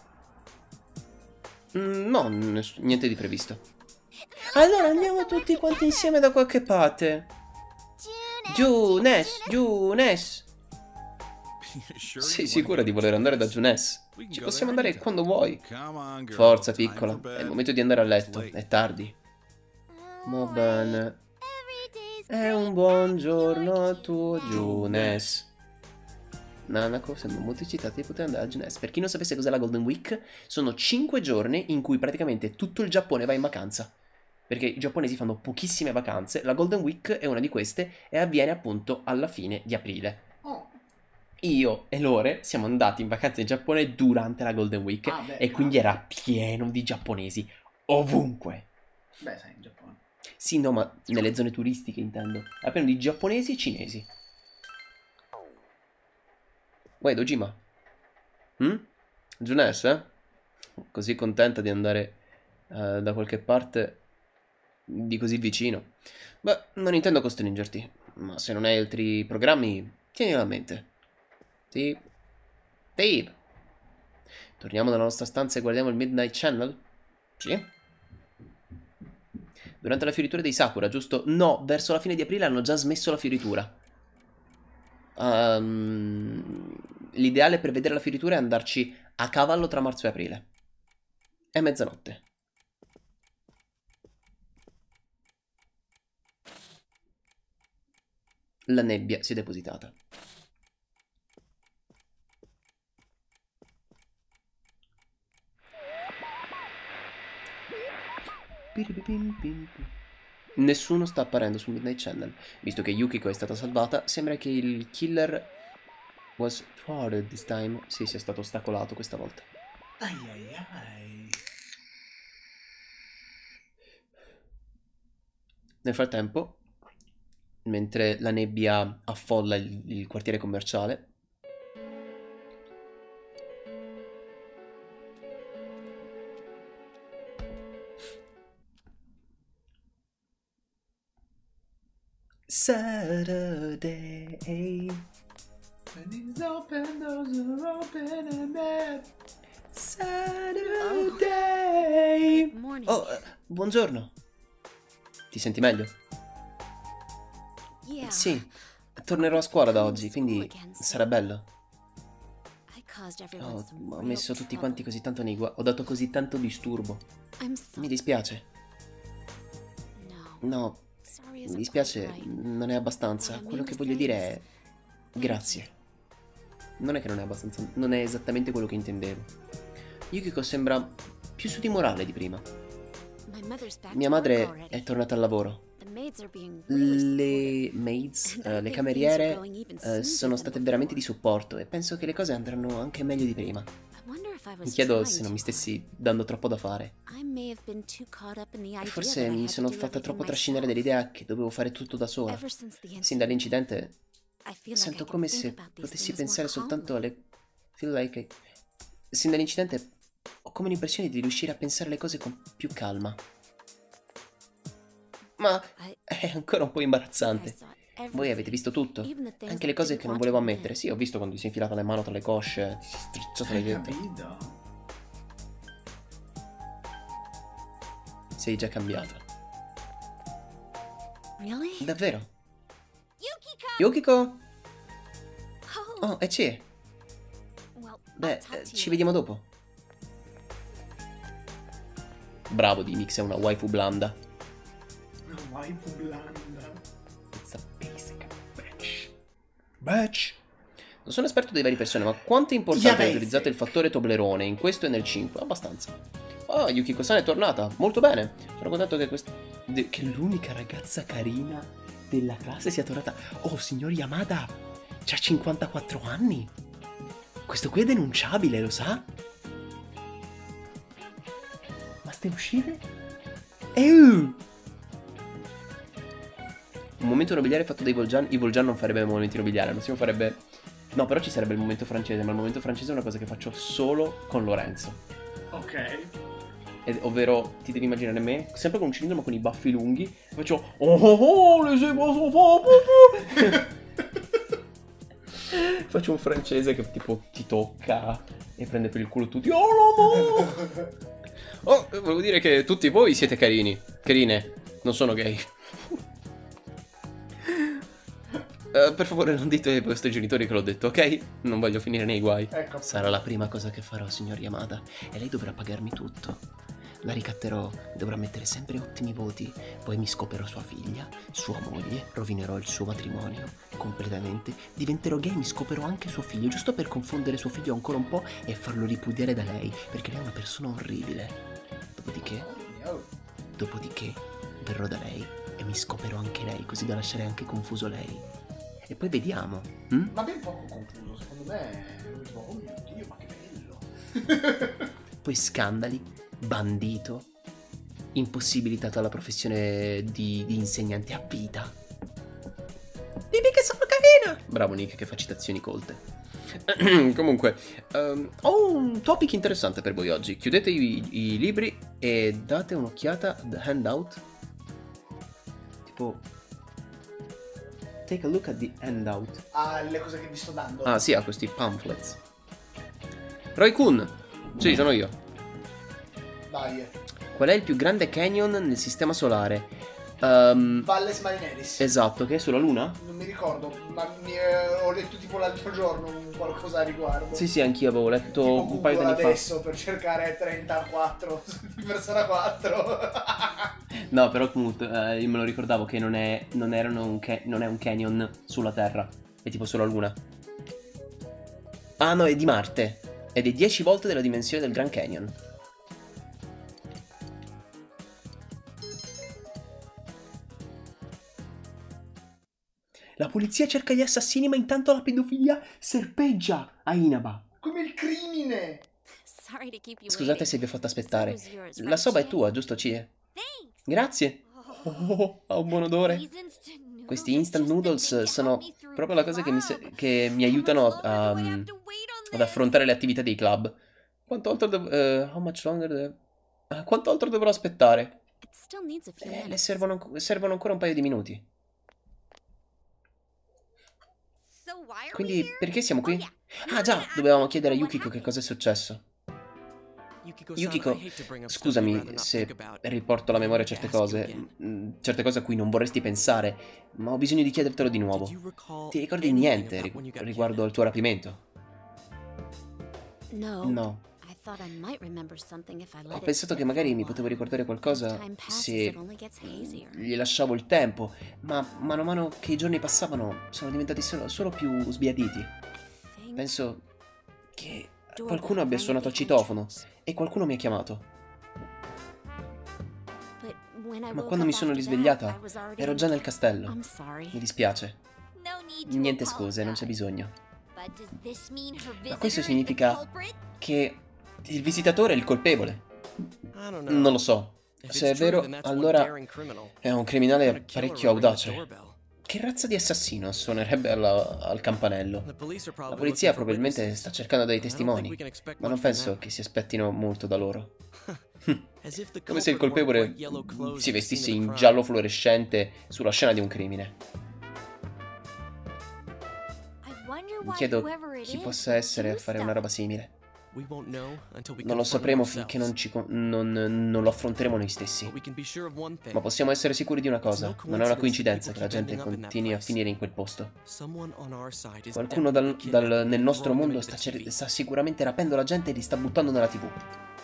Mm, no, niente di previsto. Allora andiamo tutti quanti insieme da qualche parte. Junes, Junes. Sei sicura di voler andare da Junes? Ci possiamo andare quando vuoi. Forza piccola, è il momento di andare a letto, è tardi. Va bene. È un buon giorno al tuo Junes. Nanako sembra molto eccitata di poter andare a Junes. Per chi non sapesse cos'è la Golden Week, sono cinque giorni in cui praticamente tutto il Giappone va in vacanza. Perché i giapponesi fanno pochissime vacanze, la Golden Week è una di queste e avviene appunto alla fine di aprile. Io e Lore siamo andati in vacanza in Giappone durante la Golden Week ah, beh, e quindi era pieno di giapponesi ovunque. Beh, sai, in Giappone. Sì, no, ma nelle zone turistiche intendo. Era pieno di giapponesi e cinesi. Uè, Dojima. Hm? Junes, eh? Così contenta di andare uh, da qualche parte di così vicino. Beh, non intendo costringerti, ma se non hai altri programmi, tienilo a mente. Sì. Sì. Torniamo nella nostra stanza e guardiamo il Midnight Channel? Sì. Durante la fioritura dei Sakura, giusto? No, verso la fine di aprile hanno già smesso la fioritura. Um, l'ideale per vedere la fioritura è andarci a cavallo tra marzo e aprile. È mezzanotte. La nebbia si è depositata. Nessuno sta apparendo sul Midnight Channel. Visto che Yukiko è stata salvata, sembra che il killer was thwarted this time. Sì, sia stato ostacolato questa volta. Ai ai ai. Nel frattempo, mentre la nebbia affolla il, il quartiere commerciale, Saturday. When it's open, doors are open and then... Saturday. Good morning. Oh, eh, buongiorno. Ti senti meglio? Yeah. Sì, tornerò a scuola da oggi, quindi sarà bello. I caused everyone Oh, some ho real messo tutti trouble. quanti così tanto nei guai. Ho dato così tanto disturbo. I'm so... Mi dispiace. No. No, Sorry mi isn't dispiace, quite right. non è abbastanza. Quello che voglio dire è... grazie. Non è che non è abbastanza... non è esattamente quello che intendevo. Yukiko sembra più su di morale di prima. My mother's back Mia to work madre already. è tornata al lavoro. The maids are being really Le maids, supportive. eh, And le I think cameriere, things are going even eh, smoother sono than state before. veramente di supporto e penso che le cose andranno anche meglio di prima. I wonder if I was Mi chiedo trying se non mi too stessi dando troppo da fare. hard. I may have been too caught up in the idea Forse that I mi had to sono do fatta everything troppo trascinare myself. dall'idea che dovevo fare tutto da sola. Ever since the Sin incident, dall'incidente I feel like I sento can come think se about these potessi things pensare more soltanto calmly. alle... Feel like I... Sin dall'incidente ho come l'impressione di riuscire a pensare le cose con più calma. Ma I, è ancora un po' I imbarazzante. saw Voi avete everything, visto tutto? even the things Anche le that cose didn't che non want to volevo admit. ammettere. Sì, ho visto quando ti sei infilata le mano tra le cosce, ti sei strizzato le Hai dita. capito? Sei già cambiata. Really? Davvero? Yukiko! Yukiko? Oh, Oh, e c'è. well, I'll Beh, talk eh, to ci you vediamo dopo. Bravo Dimix, è una waifu blanda. Una waifu blanda. It's a basic bitch. Bitch. Non sono esperto dei vari persone, ma quanto è importante Yeah, aver utilizzato il fattore Toblerone in questo e nel cinque? Abbastanza. Oh, Yukiko-san è tornata. Molto bene. Sono contento che quest... de- che l'unica ragazza carina della classe sia tornata. Oh, signor Yamada, c'ha cinquantaquattro anni. Questo qui è denunciabile, lo sa? Ma stai uscire? Ehi! Un momento nobiliare fatto dai Voljan. I Voljan non farebbe momenti nobiliari, non si farebbe... No, però ci sarebbe il momento francese, ma il momento francese è una cosa che faccio solo con Lorenzo. Ok. Ed- ovvero, ti devi immaginare me, sempre con un cilindro ma con i baffi lunghi, e faccio... Oh oh oh, le sei Faccio un francese che tipo ti tocca e prende per il culo tutti. Oh no! Oh, volevo dire che tutti voi siete carini. Carine, non sono gay. Uh, per favore non dite ai vostri genitori che l'ho detto, ok? Non voglio finire nei guai. Ecco. Sarà la prima cosa che farò, signor Yamada. E lei dovrà pagarmi tutto. La ricatterò, dovrà mettere sempre ottimi voti. Poi mi scoperò sua figlia, sua moglie, rovinerò il suo matrimonio completamente. Diventerò gay e mi scoperò anche suo figlio, giusto per confondere suo figlio ancora un po' e farlo ripudiare da lei, perché lei è una persona orribile. Dopodiché, Oh, dopodiché, verrò da lei e mi scoperò anche lei, così da lasciare anche confuso lei. E poi vediamo. hm? ma ben poco confuso, secondo me. Oh mio Dio, ma che bello. Poi scandali, bandito, impossibilitato alla professione di, di insegnante a vita. Dimmi che sono carina! Bravo Nick che fa citazioni colte. Comunque, ehm, ho un topic interessante per voi oggi. Chiudete i, i libri e date un'occhiata al handout. Tipo... Take a look at the handout. Ah, le cose che vi sto dando. Ah sì, ha questi pamphlets. Roy-kun. Sì, sono io. Dai. Qual è il più grande canyon nel sistema solare? Ehm, Valles Marineris. esatto, che è sulla Luna? Non mi ricordo, ma mi, eh, ho letto tipo l'altro giorno un qualcosa a riguardo. Sì, sì, anch'io avevo letto Tipo un paio di Google anni adesso per cercare trentaquattro di Persona quattro. fa. No, però comunque eh, io me lo ricordavo che non è, non erano un ca- non è un canyon sulla Terra, è tipo sulla Luna. Ah no, è di Marte. Ed è dieci volte della dimensione del Grand Canyon. La polizia cerca gli assassini, ma intanto la pedofilia serpeggia a Inaba. Come il crimine. Sorry to keep you Scusate waiting. se vi ho fatto aspettare. Soba's yours, La right, soba è Chie? tua, giusto Cie? Thanks. Grazie. Oh, Oh, ha un buon odore. these instant noodles Questi are instant just the noodles thing to sono help me through proprio la cosa che mi, se- club. che mi How aiutano much a- longer do I have um, to wait on ad this? affrontare le attività dei club. Quanto altro, dev- eh, how much longer de- eh, quanto altro dovrò aspettare? It still needs a few Eh, le minutes. servono, servono ancora un paio di minuti. Quindi perché siamo qui? Ah già, dovevamo chiedere a Yukiko che cosa è successo. Yukiko, scusami se riporto alla memoria certe cose, mm, certe cose a cui non vorresti pensare, ma ho bisogno di chiedertelo di nuovo. Ti ricordi niente ri- riguardo al tuo rapimento? No. Ho pensato che magari mi potevo ricordare qualcosa se gli lasciavo il tempo, ma mano a mano che i giorni passavano sono diventati solo, solo più sbiaditi. Penso che qualcuno abbia suonato al citofono e qualcuno mi ha chiamato. Ma quando mi sono risvegliata ero già nel castello. Mi dispiace. Niente scuse, non c'è bisogno. Ma questo significa che il visitatore è il colpevole. Non lo so. Se è vero, allora è un criminale parecchio audace. Che razza di assassino suonerebbe alla, al campanello? La polizia probabilmente sta cercando dei testimoni, ma non penso che si aspettino molto da loro. Come se il colpevole si vestisse in giallo fluorescente sulla scena di un crimine. Mi chiedo chi possa essere a fare una roba simile. Non lo sapremo finché non, ci, non, non lo affronteremo noi stessi. Ma possiamo essere sicuri di una cosa: non è una coincidenza che la gente continui a finire in quel posto. Qualcuno dal, dal, nel nostro mondo sta, sta sicuramente rapendo la gente e li sta buttando nella tivù.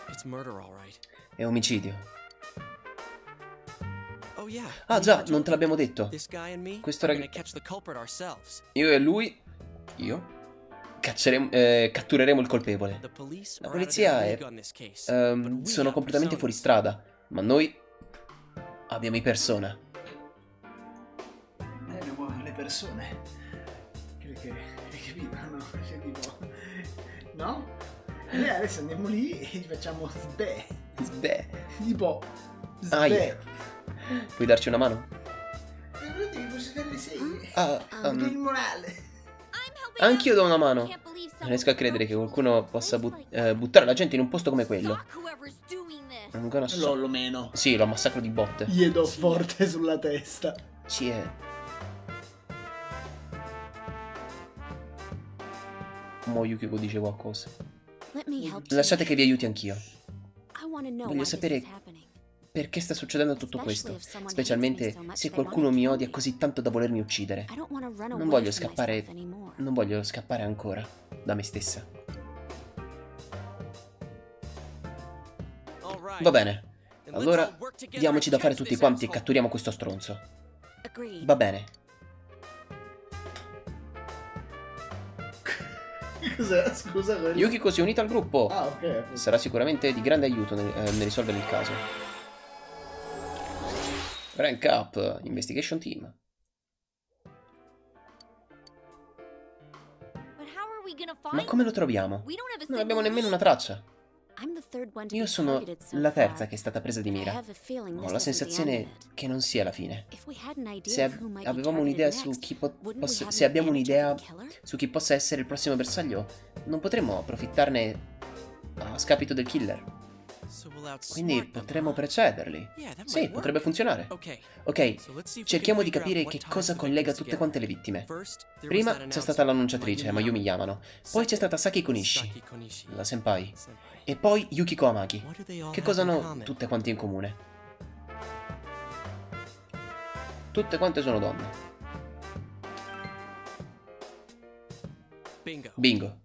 È omicidio. Ah già, non te l'abbiamo detto. Questo ragazzo... Io e lui... Io? Cacceremo, eh, cattureremo il colpevole. La polizia è... Um, sono completamente fuori strada, ma noi abbiamo i persona. Noi abbiamo le persone. Che, che, che vivono, cioè, tipo... No? E noi adesso andiamo lì e gli facciamo sbè. Sbè. Tipo... Sbè. Aia. Puoi darci una mano? E volete che posso fare le seghe? Ah, um, il morale. Anch'io do una mano. Non riesco a credere che qualcuno possa but eh, buttare la gente in un posto come quello. Ancora so. Lo meno. Sì, lo massacro di botte. Gli do forte sulla testa. Sì, è. Mo Yukiko dice qualcosa. Lasciate che vi aiuti anch'io. Voglio sapere perché sta succedendo tutto questo, specialmente se qualcuno mi odia così tanto da volermi uccidere. Non voglio scappare, non voglio scappare ancora da me stessa. Va bene, allora diamoci da fare tutti quanti e catturiamo questo stronzo. Va bene. Cos'è? Scusa, quello. Yukiko si è unita al gruppo. Ah, ok. Sarà sicuramente di grande aiuto nel, eh, nel risolvere il caso. Rank up, investigation team. Ma come lo troviamo? Non abbiamo nemmeno una traccia. Io sono la terza che è stata presa di mira. Ho la sensazione che non sia la fine. Se avevamo un'idea su chi possa, se abbiamo un'idea su chi possa essere il prossimo bersaglio, non potremmo approfittarne a scapito del killer. Quindi potremmo precederli. Sì, potrebbe funzionare. Ok, cerchiamo di capire che cosa collega tutte quante le vittime. Prima c'è stata l'annunciatrice, Mayumi Yamano. Poi c'è stata Saki Konishi, la senpai. E poi Yukiko Amaki. Che cosa hanno tutte quante in comune? Tutte quante sono donne. Bingo.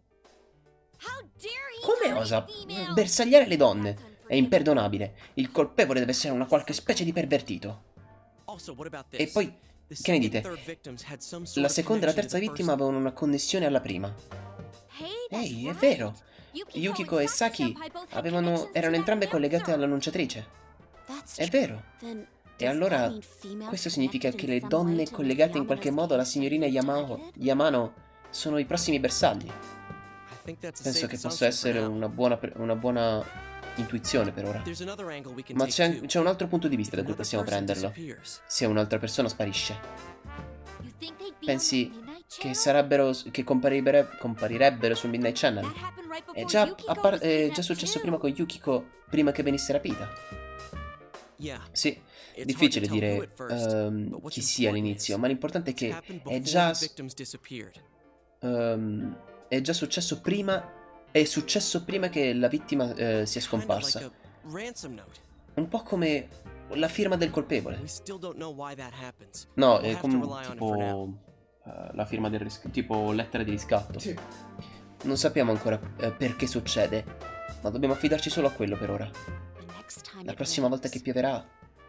Come osa bersagliare le donne? È imperdonabile. Il colpevole deve essere una qualche specie di pervertito. E poi, che ne dite? La seconda e la terza vittima avevano una connessione alla prima. Ehi, è vero. Yukiko e Saki avevano, erano entrambe collegate all'annunciatrice. È vero. E allora, questo significa che le donne collegate in qualche modo alla signorina Yamano, Yamano sono i prossimi bersagli. Penso che possa essere una buona, una buona intuizione per ora. Ma c'è un altro punto di vista da cui possiamo prenderlo. Se un'altra persona sparisce. Pensi che sarebbero che comparirebbero, comparirebbero sul Midnight Channel? È già, è già successo prima con Yukiko, prima che venisse rapita. Sì, è difficile dire um, chi sia all'inizio, ma l'importante è che è già... ehm, è già successo prima. È successo prima che la vittima eh, sia scomparsa. Un po' come la firma del colpevole. No, è come tipo uh, la firma del riscatto, tipo lettera di riscatto. Sì. Non sappiamo ancora uh, perché succede, ma dobbiamo affidarci solo a quello per ora. La prossima volta che pioverà,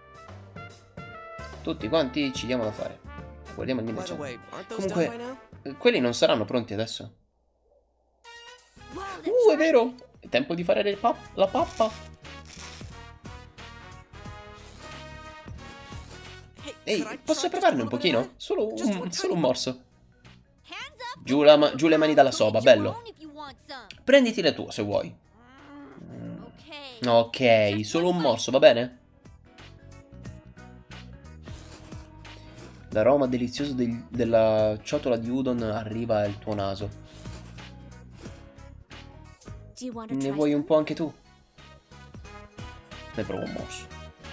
tutti quanti ci diamo da fare. Guardiamo il mille cento. Comunque, uh, quelli non saranno pronti adesso. Uh, è vero! È tempo di fare pap la pappa. Ehi, posso provarne un pochino? Solo un, solo un morso. Giù, la ma giù le mani dalla soba, bello. Prenditi le tue se vuoi. Mm. Ok, solo un morso, va bene? L'aroma delizioso del, della ciotola di udon arriva al tuo naso. Ne vuoi un po' anche tu? Ne provo un morso.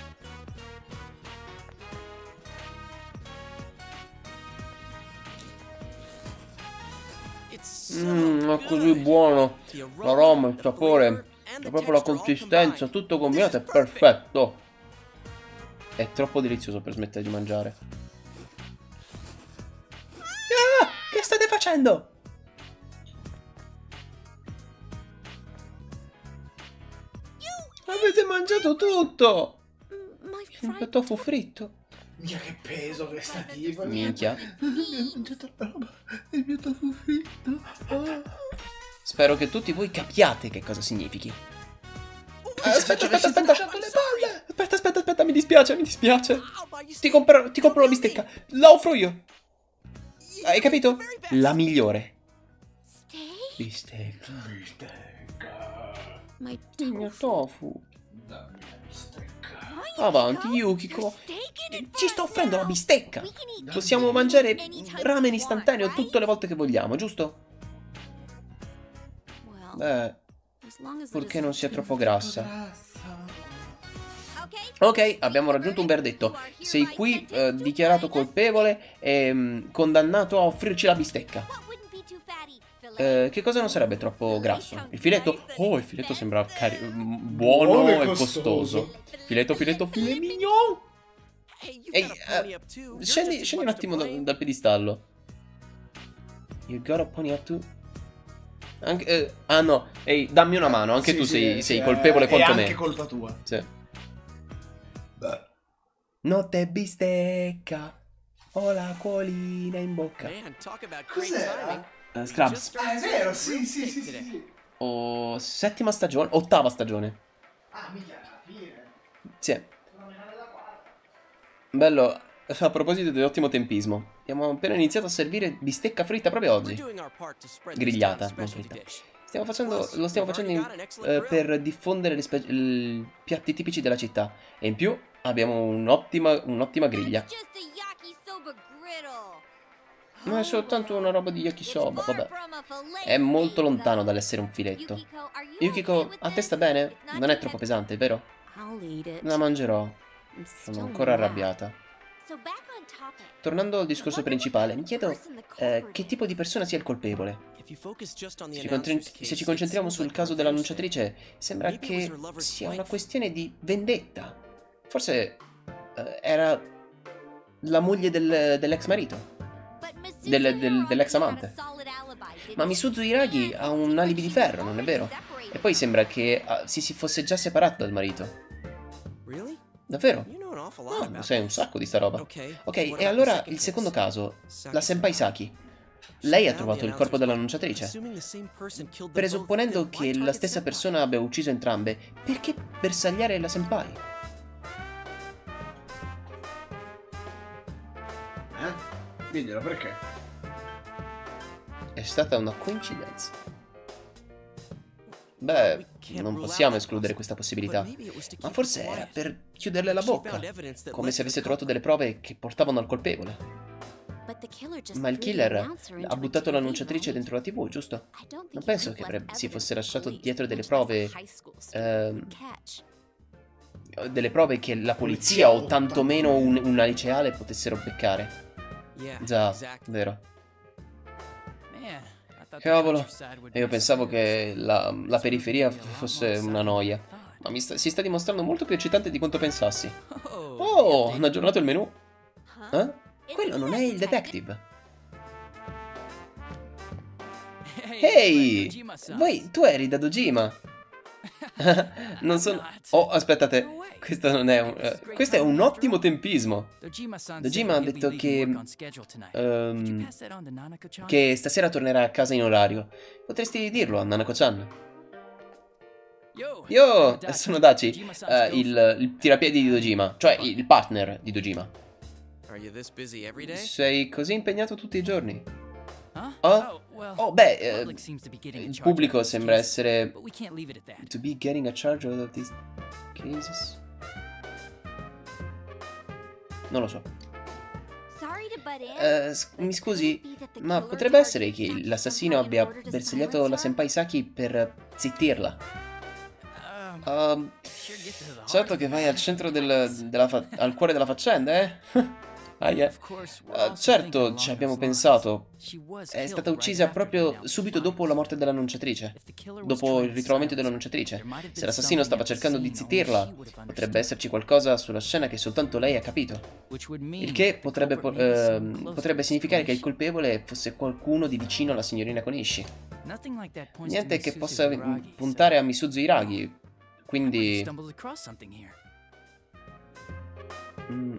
Mmm, è così buono. L'aroma, il sapore, proprio la consistenza, tutto combinato è perfetto. È troppo delizioso per smettere di mangiare. Ah, che state facendo? Avete mangiato tutto! Il tofu fritto. Minchia, che peso questa tipa. Minchia. Mi ha mangiato la roba. Il mio tofu fritto. Oh. Spero che tutti voi capiate che cosa significhi. Eh, aspetta, aspetta, aspetta, aspetta, le palle. Aspetta, aspetta, aspetta, mi dispiace, mi dispiace. Ti compro, ti compro la bistecca. La offro io. Hai capito? La migliore. Bistecca. Bistecca. Il mio tofu. Dammi la bistecca. Avanti, Yukiko. Ci sto offrendo la bistecca. Possiamo mangiare ramen istantaneo tutte le volte che vogliamo, giusto? Beh, purché non sia troppo grassa. Ok, abbiamo raggiunto un verdetto. Sei qui eh, dichiarato colpevole e mh, condannato a offrirci la bistecca. Eh, che cosa non sarebbe troppo grasso? Il filetto? Oh, il filetto sembra buono, buono e costoso. costoso. Filetto, filetto, filet mignon. Ehi, eh, scendi, scendi un attimo da, dal piedistallo. You got a pony up too? Anche, eh, ah no, ehi, dammi una mano. Anche sì, tu sì, sei, sì, sei è, colpevole quanto me. È me. anche colpa tua. Sì. Notte bistecca. Ho la colina in bocca. Cos'era? Uh, Scrubs. Ah, è vero, sì, sì, sì, sì, sì. Oh, settima stagione, ottava stagione. Ah, mica, alla fine. Sì. Bello, a proposito dell'ottimo tempismo. Abbiamo appena iniziato a servire bistecca fritta proprio oggi. Grigliata, non fritta. Stiamo facendo, lo stiamo facendo in, eh, per diffondere i piatti tipici della città. E in più abbiamo un'ottima un'ottima griglia. Ma è soltanto una roba di yakisoba, vabbè. È molto lontano dall'essere un filetto. Yukiko, a te sta bene? Non è troppo pesante, vero? La mangerò. Sono ancora arrabbiata. Tornando al discorso principale, mi chiedo eh, che tipo di persona sia il colpevole. Se ci, se ci concentriamo sul caso dell'annunciatrice, sembra che sia una questione di vendetta. Forse eh, era la moglie del, dell'ex marito. Del, del, dell'ex amante. Ma Misuzu Hiragi ha un alibi di ferro, non è vero? E poi sembra che uh, si, si fosse già separata dal marito. Davvero? Ah, lo sai un sacco di sta roba. Ok, e allora il secondo caso, la Senpai Saki. Lei ha trovato il corpo dell'annunciatrice. Presupponendo che la stessa persona abbia ucciso entrambe, perché bersagliare la Senpai? Eh? Diglielo, perché? È stata una coincidenza. Beh, non possiamo escludere questa possibilità. Ma forse era per chiuderle la bocca, come se avesse trovato delle prove che portavano al colpevole. Ma il killer ha buttato l'annunciatrice dentro la tivù, giusto? Non penso che avrebbe, si fosse lasciato dietro delle prove... Ehm, delle prove che la polizia o tantomeno un, una liceale potessero beccare. Già, vero. Cavolo, io pensavo che la, la periferia fosse una noia, ma mi sta, si sta dimostrando molto più eccitante di quanto pensassi. Oh, hanno aggiornato il menu. Eh? Quello non è il detective. Ehi, voi, tu eri da Dojima. Non sono... Oh, aspettate, questo non è un... Uh, questo è un ottimo tempismo. Dojima ha detto che... Um, che stasera tornerà a casa in orario. Potresti dirlo a Nanako-chan. Yo, sono Dachi, uh, il, il tirapiedi di Dojima, cioè il partner di Dojima. Sei così impegnato tutti i giorni? Oh? Oh, beh, eh, il pubblico sembra essere... To be getting a charge of these cases? Non lo so. Uh, mi scusi, ma potrebbe essere che l'assassino abbia bersagliato la senpai Saki per zittirla. Uh, certo che vai al centro del, della fa al cuore della faccenda, eh? Ah, yeah. uh, certo, ci abbiamo pensato. È stata uccisa proprio subito dopo la morte dell'annunciatrice. Dopo il ritrovamento dell'annunciatrice. Se l'assassino stava cercando di zittirla, potrebbe esserci qualcosa sulla scena che soltanto lei ha capito. Il che potrebbe, eh, potrebbe significare che il colpevole fosse qualcuno di vicino alla signorina Konishi. Niente che possa puntare a Misuzu Hiragi. Quindi... Mm.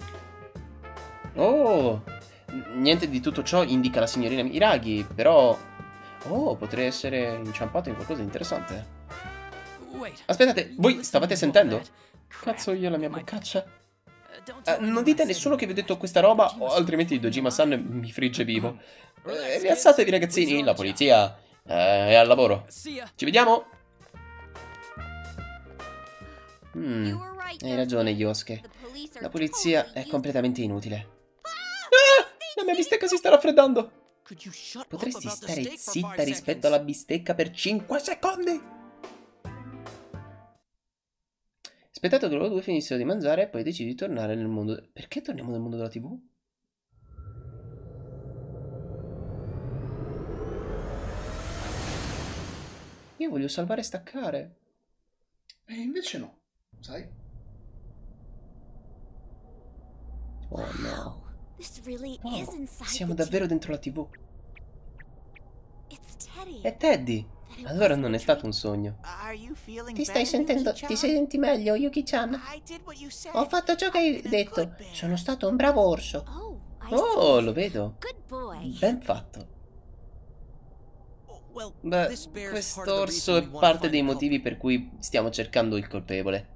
Oh, niente di tutto ciò indica la signorina Hiragi, però... Oh, potrei essere inciampato in qualcosa di interessante. Aspettate, voi stavate sentendo? Cazzo, io la mia boccaccia. Eh, non dite a nessuno che vi ho detto questa roba, o altrimenti Dojima-san mi frigge vivo. Eh, rialzatevi ragazzini, la polizia eh, è al lavoro. Ci vediamo? Mm, hai ragione, Yosuke. La polizia è completamente inutile. La mia bistecca si sta raffreddando. Potresti stare zitta rispetto alla bistecca per cinque secondi? Aspettate che loro due finissero di mangiare e poi decidi di tornare nel mondo... Perché torniamo nel mondo della tivù? Io voglio salvare e staccare. E invece no, sai? Oh no. Oh, siamo Siamo davvero dentro la tivù. È Teddy. Allora non è stato un sogno. Ti stai sentendo? Ti senti meglio, Yuki-chan? Ho fatto ciò che hai detto. Sono stato un bravo orso. Oh, lo vedo. Ben fatto. Beh, quest'orso è parte dei motivi per cui stiamo cercando il colpevole.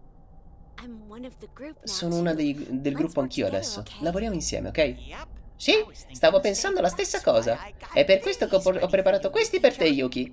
Sono una dei, del gruppo anch'io adesso. Lavoriamo insieme, ok? Sì, stavo pensando la stessa cosa. È per questo che ho, ho preparato questi per te, Yuki.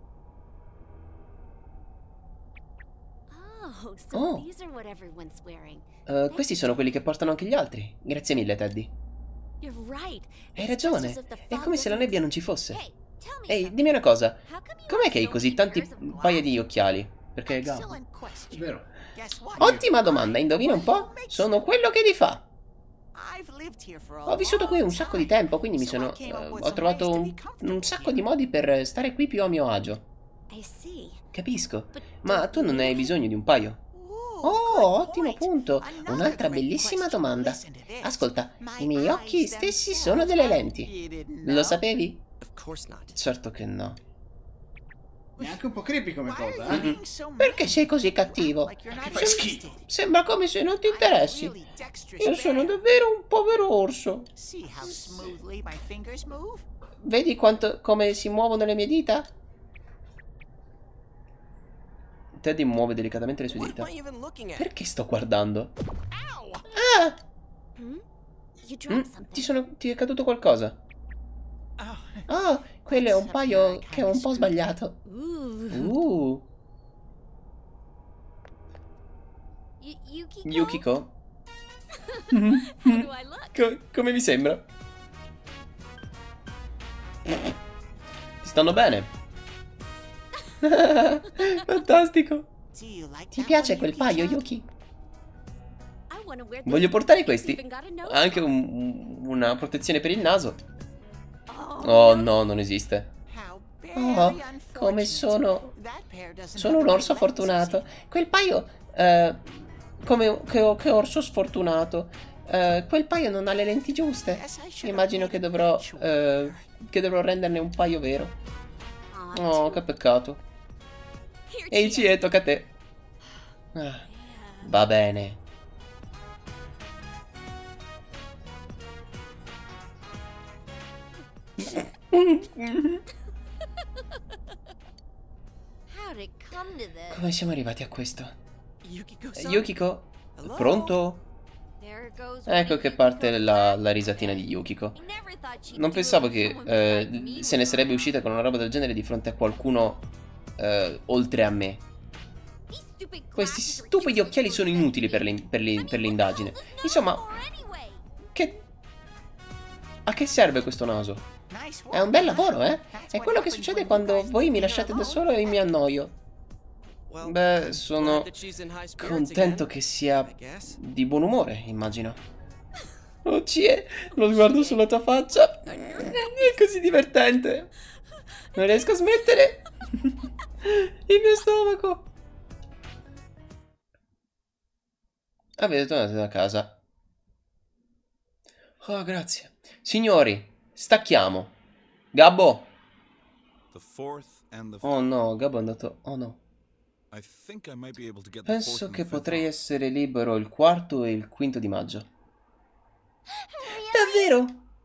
Oh, uh, questi sono quelli che portano anche gli altri. Grazie mille, Teddy. Hai ragione, è come se la nebbia non ci fosse. Ehi, dimmi una cosa. Com'è che hai così tanti paia di occhiali? Perché è Gao. Vero. Ottima domanda, indovina un po'? Sono quello che ti fa. Ho vissuto qui un sacco di tempo, quindi mi sono... Uh, ho trovato un, un sacco di modi per stare qui più a mio agio. Capisco, ma tu non ne hai bisogno di un paio? Oh, ottimo punto. Un'altra bellissima domanda. Ascolta, i miei occhi stessi sono delle lenti. Lo sapevi? Certo che no. Neanche un po' creepy come cosa, eh? Mm-mm. Perché sei così cattivo? Che fai schifo. Sembra come se non ti interessi. Io sono davvero un povero orso. Vedi quanto, come si muovono le mie dita? Teddy muove delicatamente le sue dita. Perché sto guardando? Ah! Mm, ti, sono, ti è caduto qualcosa? Oh, quello è un paio che è un po' sbagliato. Uh. Yukiko? Co come mi sembra? Ti stanno bene? Fantastico. Ti piace quel paio, Yuki? Voglio portare questi. Anche un, una protezione per il naso. Oh no, non esiste. Oh, come sono... Sono un orso fortunato. Quel paio... eh, come... Che, che orso sfortunato. Eh, quel paio non ha le lenti giuste. Immagino che dovrò... eh, che dovrò renderne un paio vero. Oh, che peccato. Ehi, Cie, tocca a te. Ah, va bene. How'd it come to this? Come siamo arrivati a questo? Yukiko-san? Yukiko? Hello? Pronto? There goes Ecco one che Yukiko parte la, back. la risatina di Yukiko. I never thought she'd Non do pensavo it che when someone eh, beside me se ne was sarebbe around. uscita con una roba del genere di fronte a qualcuno eh, oltre a me. These stupid Questi glasses are stupidi useless occhiali for sono inutili per l'in- per l'in- per l'indagine. Insomma, che... A che serve questo naso? È un bel lavoro, eh? È quello che succede quando voi mi lasciate da solo e mi annoio. Beh, sono contento che sia di buon umore, immagino. Oh, Cie, lo sguardo sulla tua faccia. È così divertente. Non riesco a smettere. Il mio stomaco. Avete tornato da casa. Oh, grazie. Signori, stacchiamo. Gabbo. Oh no, Gabbo è andato... Oh no. Penso che potrei essere libero il quarto e il quinto di maggio. Davvero?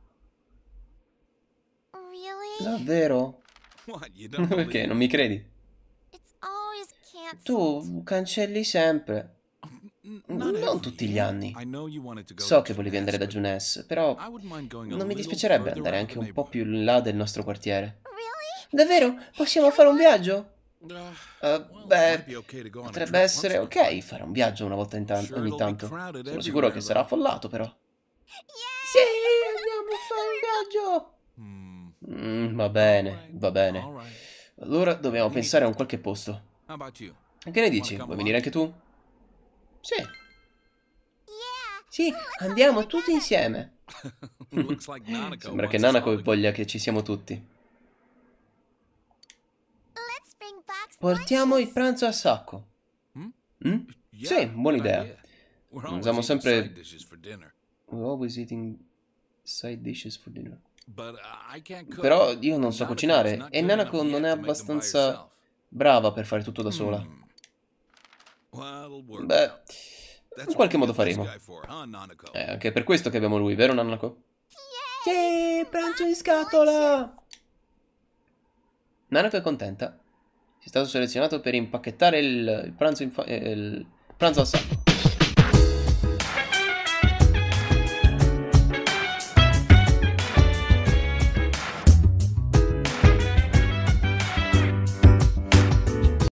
Really? Davvero? Perché? Non mi credi? It's always canceled. Tu cancelli sempre. Non tutti gli anni. So che volevi andare da Junes, però non mi dispiacerebbe andare anche un po' più in là del nostro quartiere. Really? Davvero? Possiamo fare un viaggio? Uh, beh, potrebbe essere ok fare un viaggio una volta in ta- ogni tanto. Sono sicuro che sarà affollato, però. Sì, andiamo a fare un viaggio! Mm, va bene, va bene. Allora dobbiamo pensare a un qualche posto. Che ne dici? Vuoi venire anche tu? Sì. Sì, andiamo tutti insieme. Sembra che Nanako voglia che ci siamo tutti. Let's bring back Portiamo il lunches. pranzo a sacco. Mm? Sì, buona idea. Usiamo sempre... We're always eating side dishes for dinner. Però io non so cucinare e Nanako non è abbastanza brava per fare tutto da sola. Beh, in qualche modo faremo. È anche per questo che abbiamo lui, vero Nanako? Sì, pranzo in scatola! Nanako è contenta. Sei stato selezionato per impacchettare il, il pranzo in fa- eh, il pranzo a sacco.